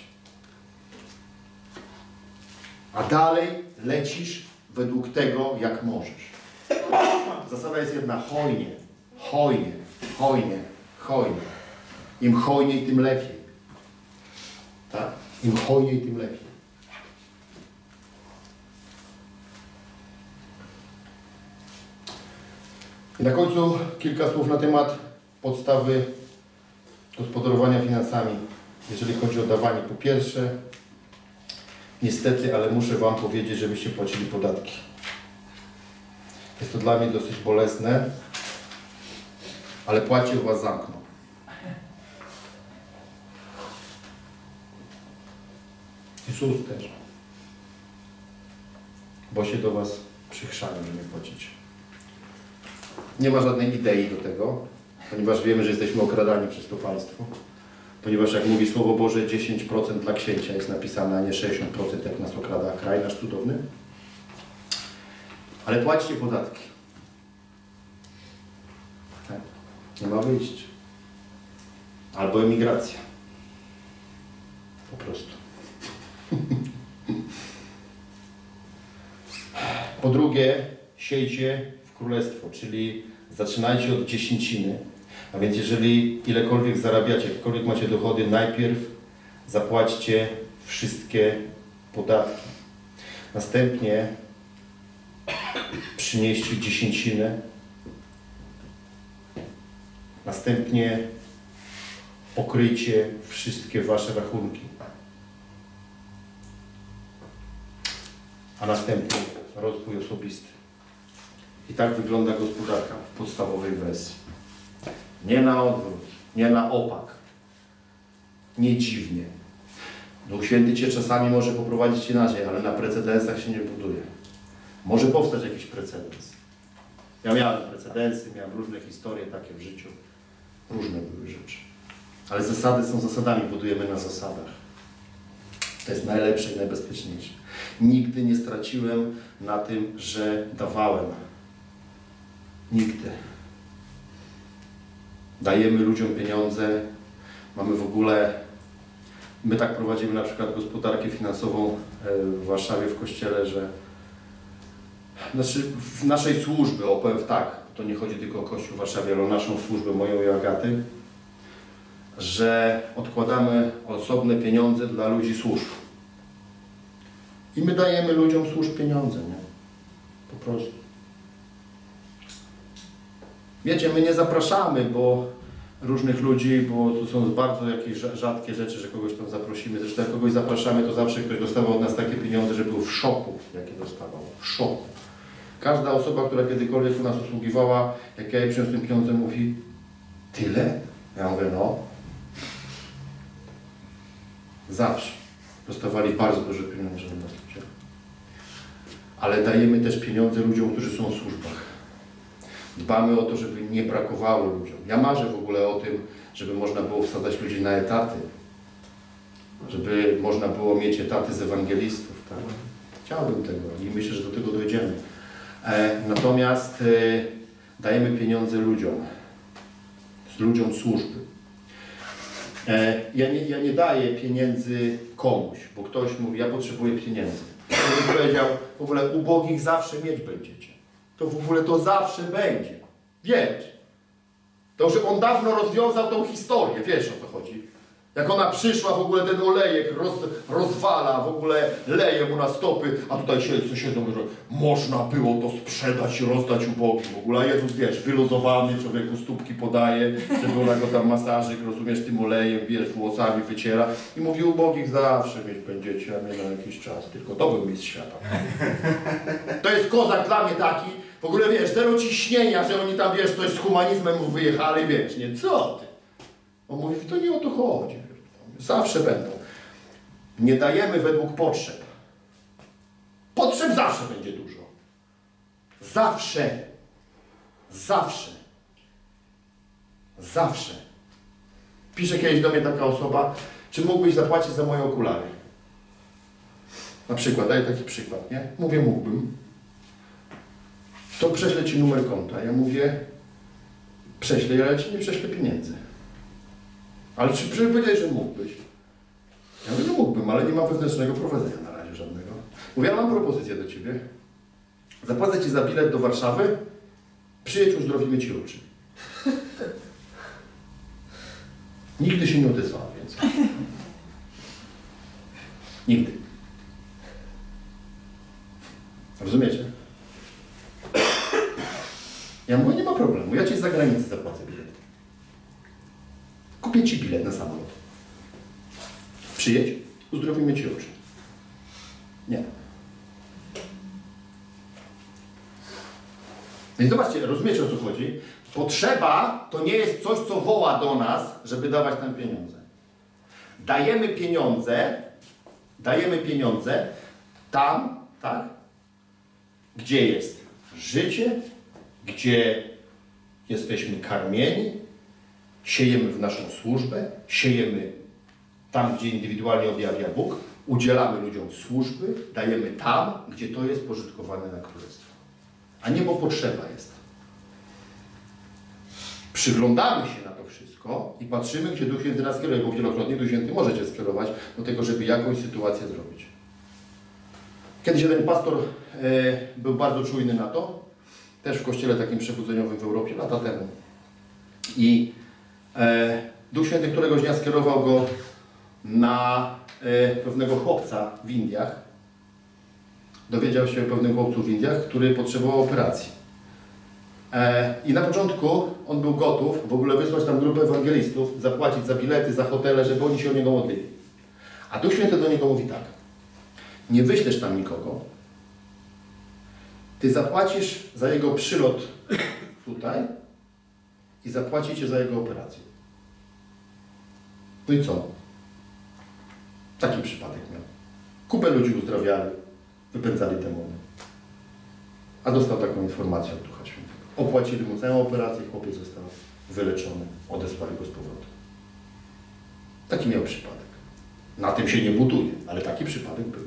A dalej lecisz według tego, jak możesz. Zasada jest jedna, hojnie, hojnie, hojnie, hojnie. Im hojniej, tym lepiej. Tak? Im hojniej, tym lepiej. I na końcu kilka słów na temat podstawy gospodarowania finansami, jeżeli chodzi o dawanie. Po pierwsze, niestety, ale muszę wam powiedzieć, żebyście płacili podatki. Jest to dla mnie dosyć bolesne, ale płacie u was zamkną. I S U S też. Bo się do was przychrzają, że nie płacicie. Nie ma żadnej idei do tego, ponieważ wiemy, że jesteśmy okradani przez to państwo. Ponieważ jak mówi Słowo Boże, dziesięć procent dla księcia jest napisane, a nie sześćdziesiąt procent jak nas okrada kraj nasz cudowny. Ale płaćcie podatki. Tak. Nie ma wyjścia. Albo emigracja. Po prostu. Po drugie, siejcie w królestwo, czyli zaczynajcie od dziesięciny. A więc jeżeli ilekolwiek zarabiacie, jakiekolwiek macie dochody, najpierw zapłaćcie wszystkie podatki. Następnie przynieście dziesięcinę. Następnie pokryjcie wszystkie wasze rachunki. A następnie rozwój osobisty. I tak wygląda gospodarka w podstawowej wersji. Nie na odwrót, nie na opak. Nie dziwnie. Duch Święty cię czasami może poprowadzić inaczej, ale na precedensach się nie buduje. Może powstać jakiś precedens. Ja miałem precedensy, miałem różne historie takie w życiu. Różne były rzeczy. Ale zasady są zasadami, budujemy na zasadach. To jest najlepsze i najbezpieczniejsze. Nigdy nie straciłem na tym, że dawałem. Nigdy. Dajemy ludziom pieniądze. Mamy w ogóle... My tak prowadzimy na przykład gospodarkę finansową w Warszawie, w kościele, że... Znaczy w naszej służby, opowiem tak, to nie chodzi tylko o Kościół w Warszawie, ale o naszą służbę, moją i Agaty, że odkładamy osobne pieniądze dla ludzi służb. I my dajemy ludziom służb pieniądze, nie? Po prostu. Wiecie, my nie zapraszamy, bo różnych ludzi, bo to są bardzo jakieś rzadkie rzeczy, że kogoś tam zaprosimy. Zresztą jak kogoś zapraszamy, to zawsze ktoś dostawał od nas takie pieniądze, że był w szoku, jakie dostawał. W szoku. Każda osoba, która kiedykolwiek u nas usługiwała, jak ja jej przyniosłem pieniądze, mówi: tyle? Ja mówię: no. Zawsze. Dostawali bardzo duże pieniądze od nas ludzie. Ale dajemy też pieniądze ludziom, którzy są w służbach. Dbamy o to, żeby nie brakowało ludziom. Ja marzę w ogóle o tym, żeby można było wsadzać ludzi na etaty. Żeby można było mieć etaty z ewangelistów. Tak? Chciałbym tego i myślę, że do tego dojdziemy. E, natomiast e, dajemy pieniądze ludziom. Z ludziom służby. E, ja, nie, ja nie daję pieniędzy komuś, bo ktoś mówi: ja potrzebuję pieniędzy. Ja bym powiedział: w ogóle ubogich zawsze mieć będziecie. To w ogóle to zawsze będzie. Wiesz. To, że on dawno rozwiązał tą historię. Wiesz, o co chodzi. Jak ona przyszła, w ogóle ten olejek roz, rozwala, w ogóle leje mu na stopy, a tutaj siedzą, siedzą, że można było to sprzedać i rozdać ubogim. W ogóle Jezus, wiesz, wyluzowany, człowieku stópki podaje, żeby ona go tam masażyk, rozumiesz, tym olejem, wiesz, włosami wyciera i mówi: ubogich zawsze mieć będziecie, a mnie na jakiś czas. Tylko to był mistrz świata. To jest kozak dla mnie taki, w ogóle, wiesz, zero ciśnienia, że oni tam, wiesz, coś z humanizmem mu wyjechali, wiesz, nie, co ty? On mówi: to nie o to chodzi. Zawsze będą. Nie dajemy według potrzeb. Potrzeb zawsze będzie dużo. Zawsze. Zawsze. Zawsze. Pisze kiedyś do mnie taka osoba: czy mógłbyś zapłacić za moje okulary? Na przykład, daję taki przykład, nie? Mówię: mógłbym. To prześlę ci numer konta. Ja mówię: prześlę, ale ci nie prześlę pieniędzy. Ale czy powiedziałeś, że mógłbyś? Ja mówię: no mógłbym, ale nie mam wewnętrznego prowadzenia na razie żadnego. Mówię: ja mam propozycję do ciebie. Zapłacę ci za bilet do Warszawy, przyjedź, uzdrowimy ci oczy. Nigdy się nie odezwała więcej. Nigdy. Rozumiecie? Ja mówię: nie ma problemu, ja ci z zagranicy zapłacę bilet. Kupię ci bilet na samolot. Przyjedź, uzdrowimy ci oczy. Nie. Więc zobaczcie, rozumiecie, o co chodzi? Potrzeba to nie jest coś, co woła do nas, żeby dawać nam pieniądze. Dajemy pieniądze, dajemy pieniądze tam, tak? Gdzie jest życie, gdzie jesteśmy karmieni, siejemy w naszą służbę, siejemy tam, gdzie indywidualnie objawia Bóg, udzielamy ludziom służby, dajemy tam, gdzie to jest pożytkowane na Królestwo. A nie bo potrzeba jest. Przyglądamy się na to wszystko i patrzymy, gdzie Duch Święty nas kieruje, bo wielokrotnie Duch Święty może Cię skierować do tego, żeby jakąś sytuację zrobić. Kiedyś jeden pastor e, był bardzo czujny na to, też w kościele takim przebudzeniowym w Europie, lata temu. I e, Duch Święty któregoś dnia skierował go na e, pewnego chłopca w Indiach. Dowiedział się o pewnym chłopcu w Indiach, który potrzebował operacji. E, I na początku on był gotów w ogóle wysłać tam grupę ewangelistów, zapłacić za bilety, za hotele, żeby oni się o niego modlili. A Duch Święty do niego mówi tak: nie wyślesz tam nikogo, ty zapłacisz za jego przylot tutaj i zapłacicie za jego operację. No i co? Taki przypadek miał. Kupę ludzi uzdrawiali, wypędzali demony. A dostał taką informację od Ducha Świętego. Opłacili mu całą operację, chłopiec został wyleczony, odesłali go z powrotem. Taki miał przypadek. Na tym się nie buduje, ale taki przypadek był.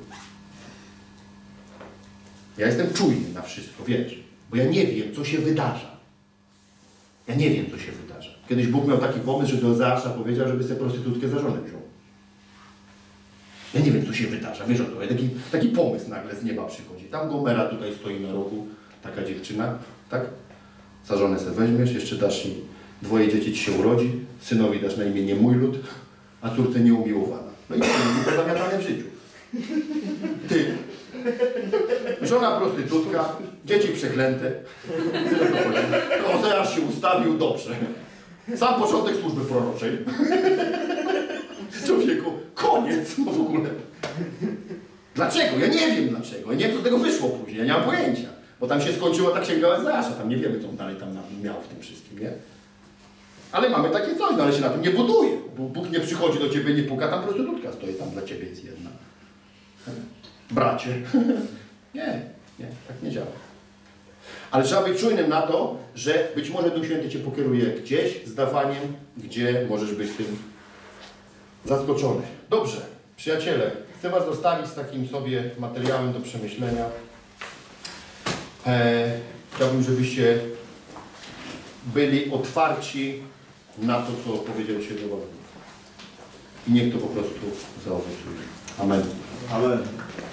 Ja jestem czujny na wszystko, wiesz, bo ja nie wiem, co się wydarza. Ja nie wiem, co się wydarza. Kiedyś Bóg miał taki pomysł, że do Ozeasza powiedział, żeby sobie prostytutkę za żonę wziął. Ja nie wiem, co się wydarza, wiesz o to, taki, taki pomysł nagle z nieba przychodzi. Tam Gomera tutaj stoi na rogu, taka dziewczyna, tak? Za żonę sobie weźmiesz, jeszcze dasz jej, dwoje dzieci ci się urodzi, synowi dasz na imię nie mój lud, a córce nieumiłowana. No i to jest zamiatane w życiu. Ty, żona prostytutka, dzieci przeklęte. Ozeasz się ustawił dobrze. Sam początek służby proroczej. Człowieku, koniec no w ogóle. Dlaczego? Ja nie wiem dlaczego. Ja nie wiem, co z tego wyszło później. Ja nie mam pojęcia. Bo tam się skończyła ta księga Ozeasza. Tam nie wiemy, co on dalej tam miał w tym wszystkim, nie? Ale mamy takie coś, no ale się na tym nie buduje. Bóg nie przychodzi do ciebie, nie puka, tam prostytutka stoi, tam dla ciebie jest jedna. Bracie. Nie, nie, tak nie działa. Ale trzeba być czujnym na to, że być może Duch Święty cię pokieruje gdzieś z dawaniem, gdzie możesz być tym zaskoczony. Dobrze, przyjaciele, chcę was zostawić z takim sobie materiałem do przemyślenia. E, chciałbym, żebyście byli otwarci na to, co powiedział się do was. I niech to po prostu zaowocuje. Amen. Amen.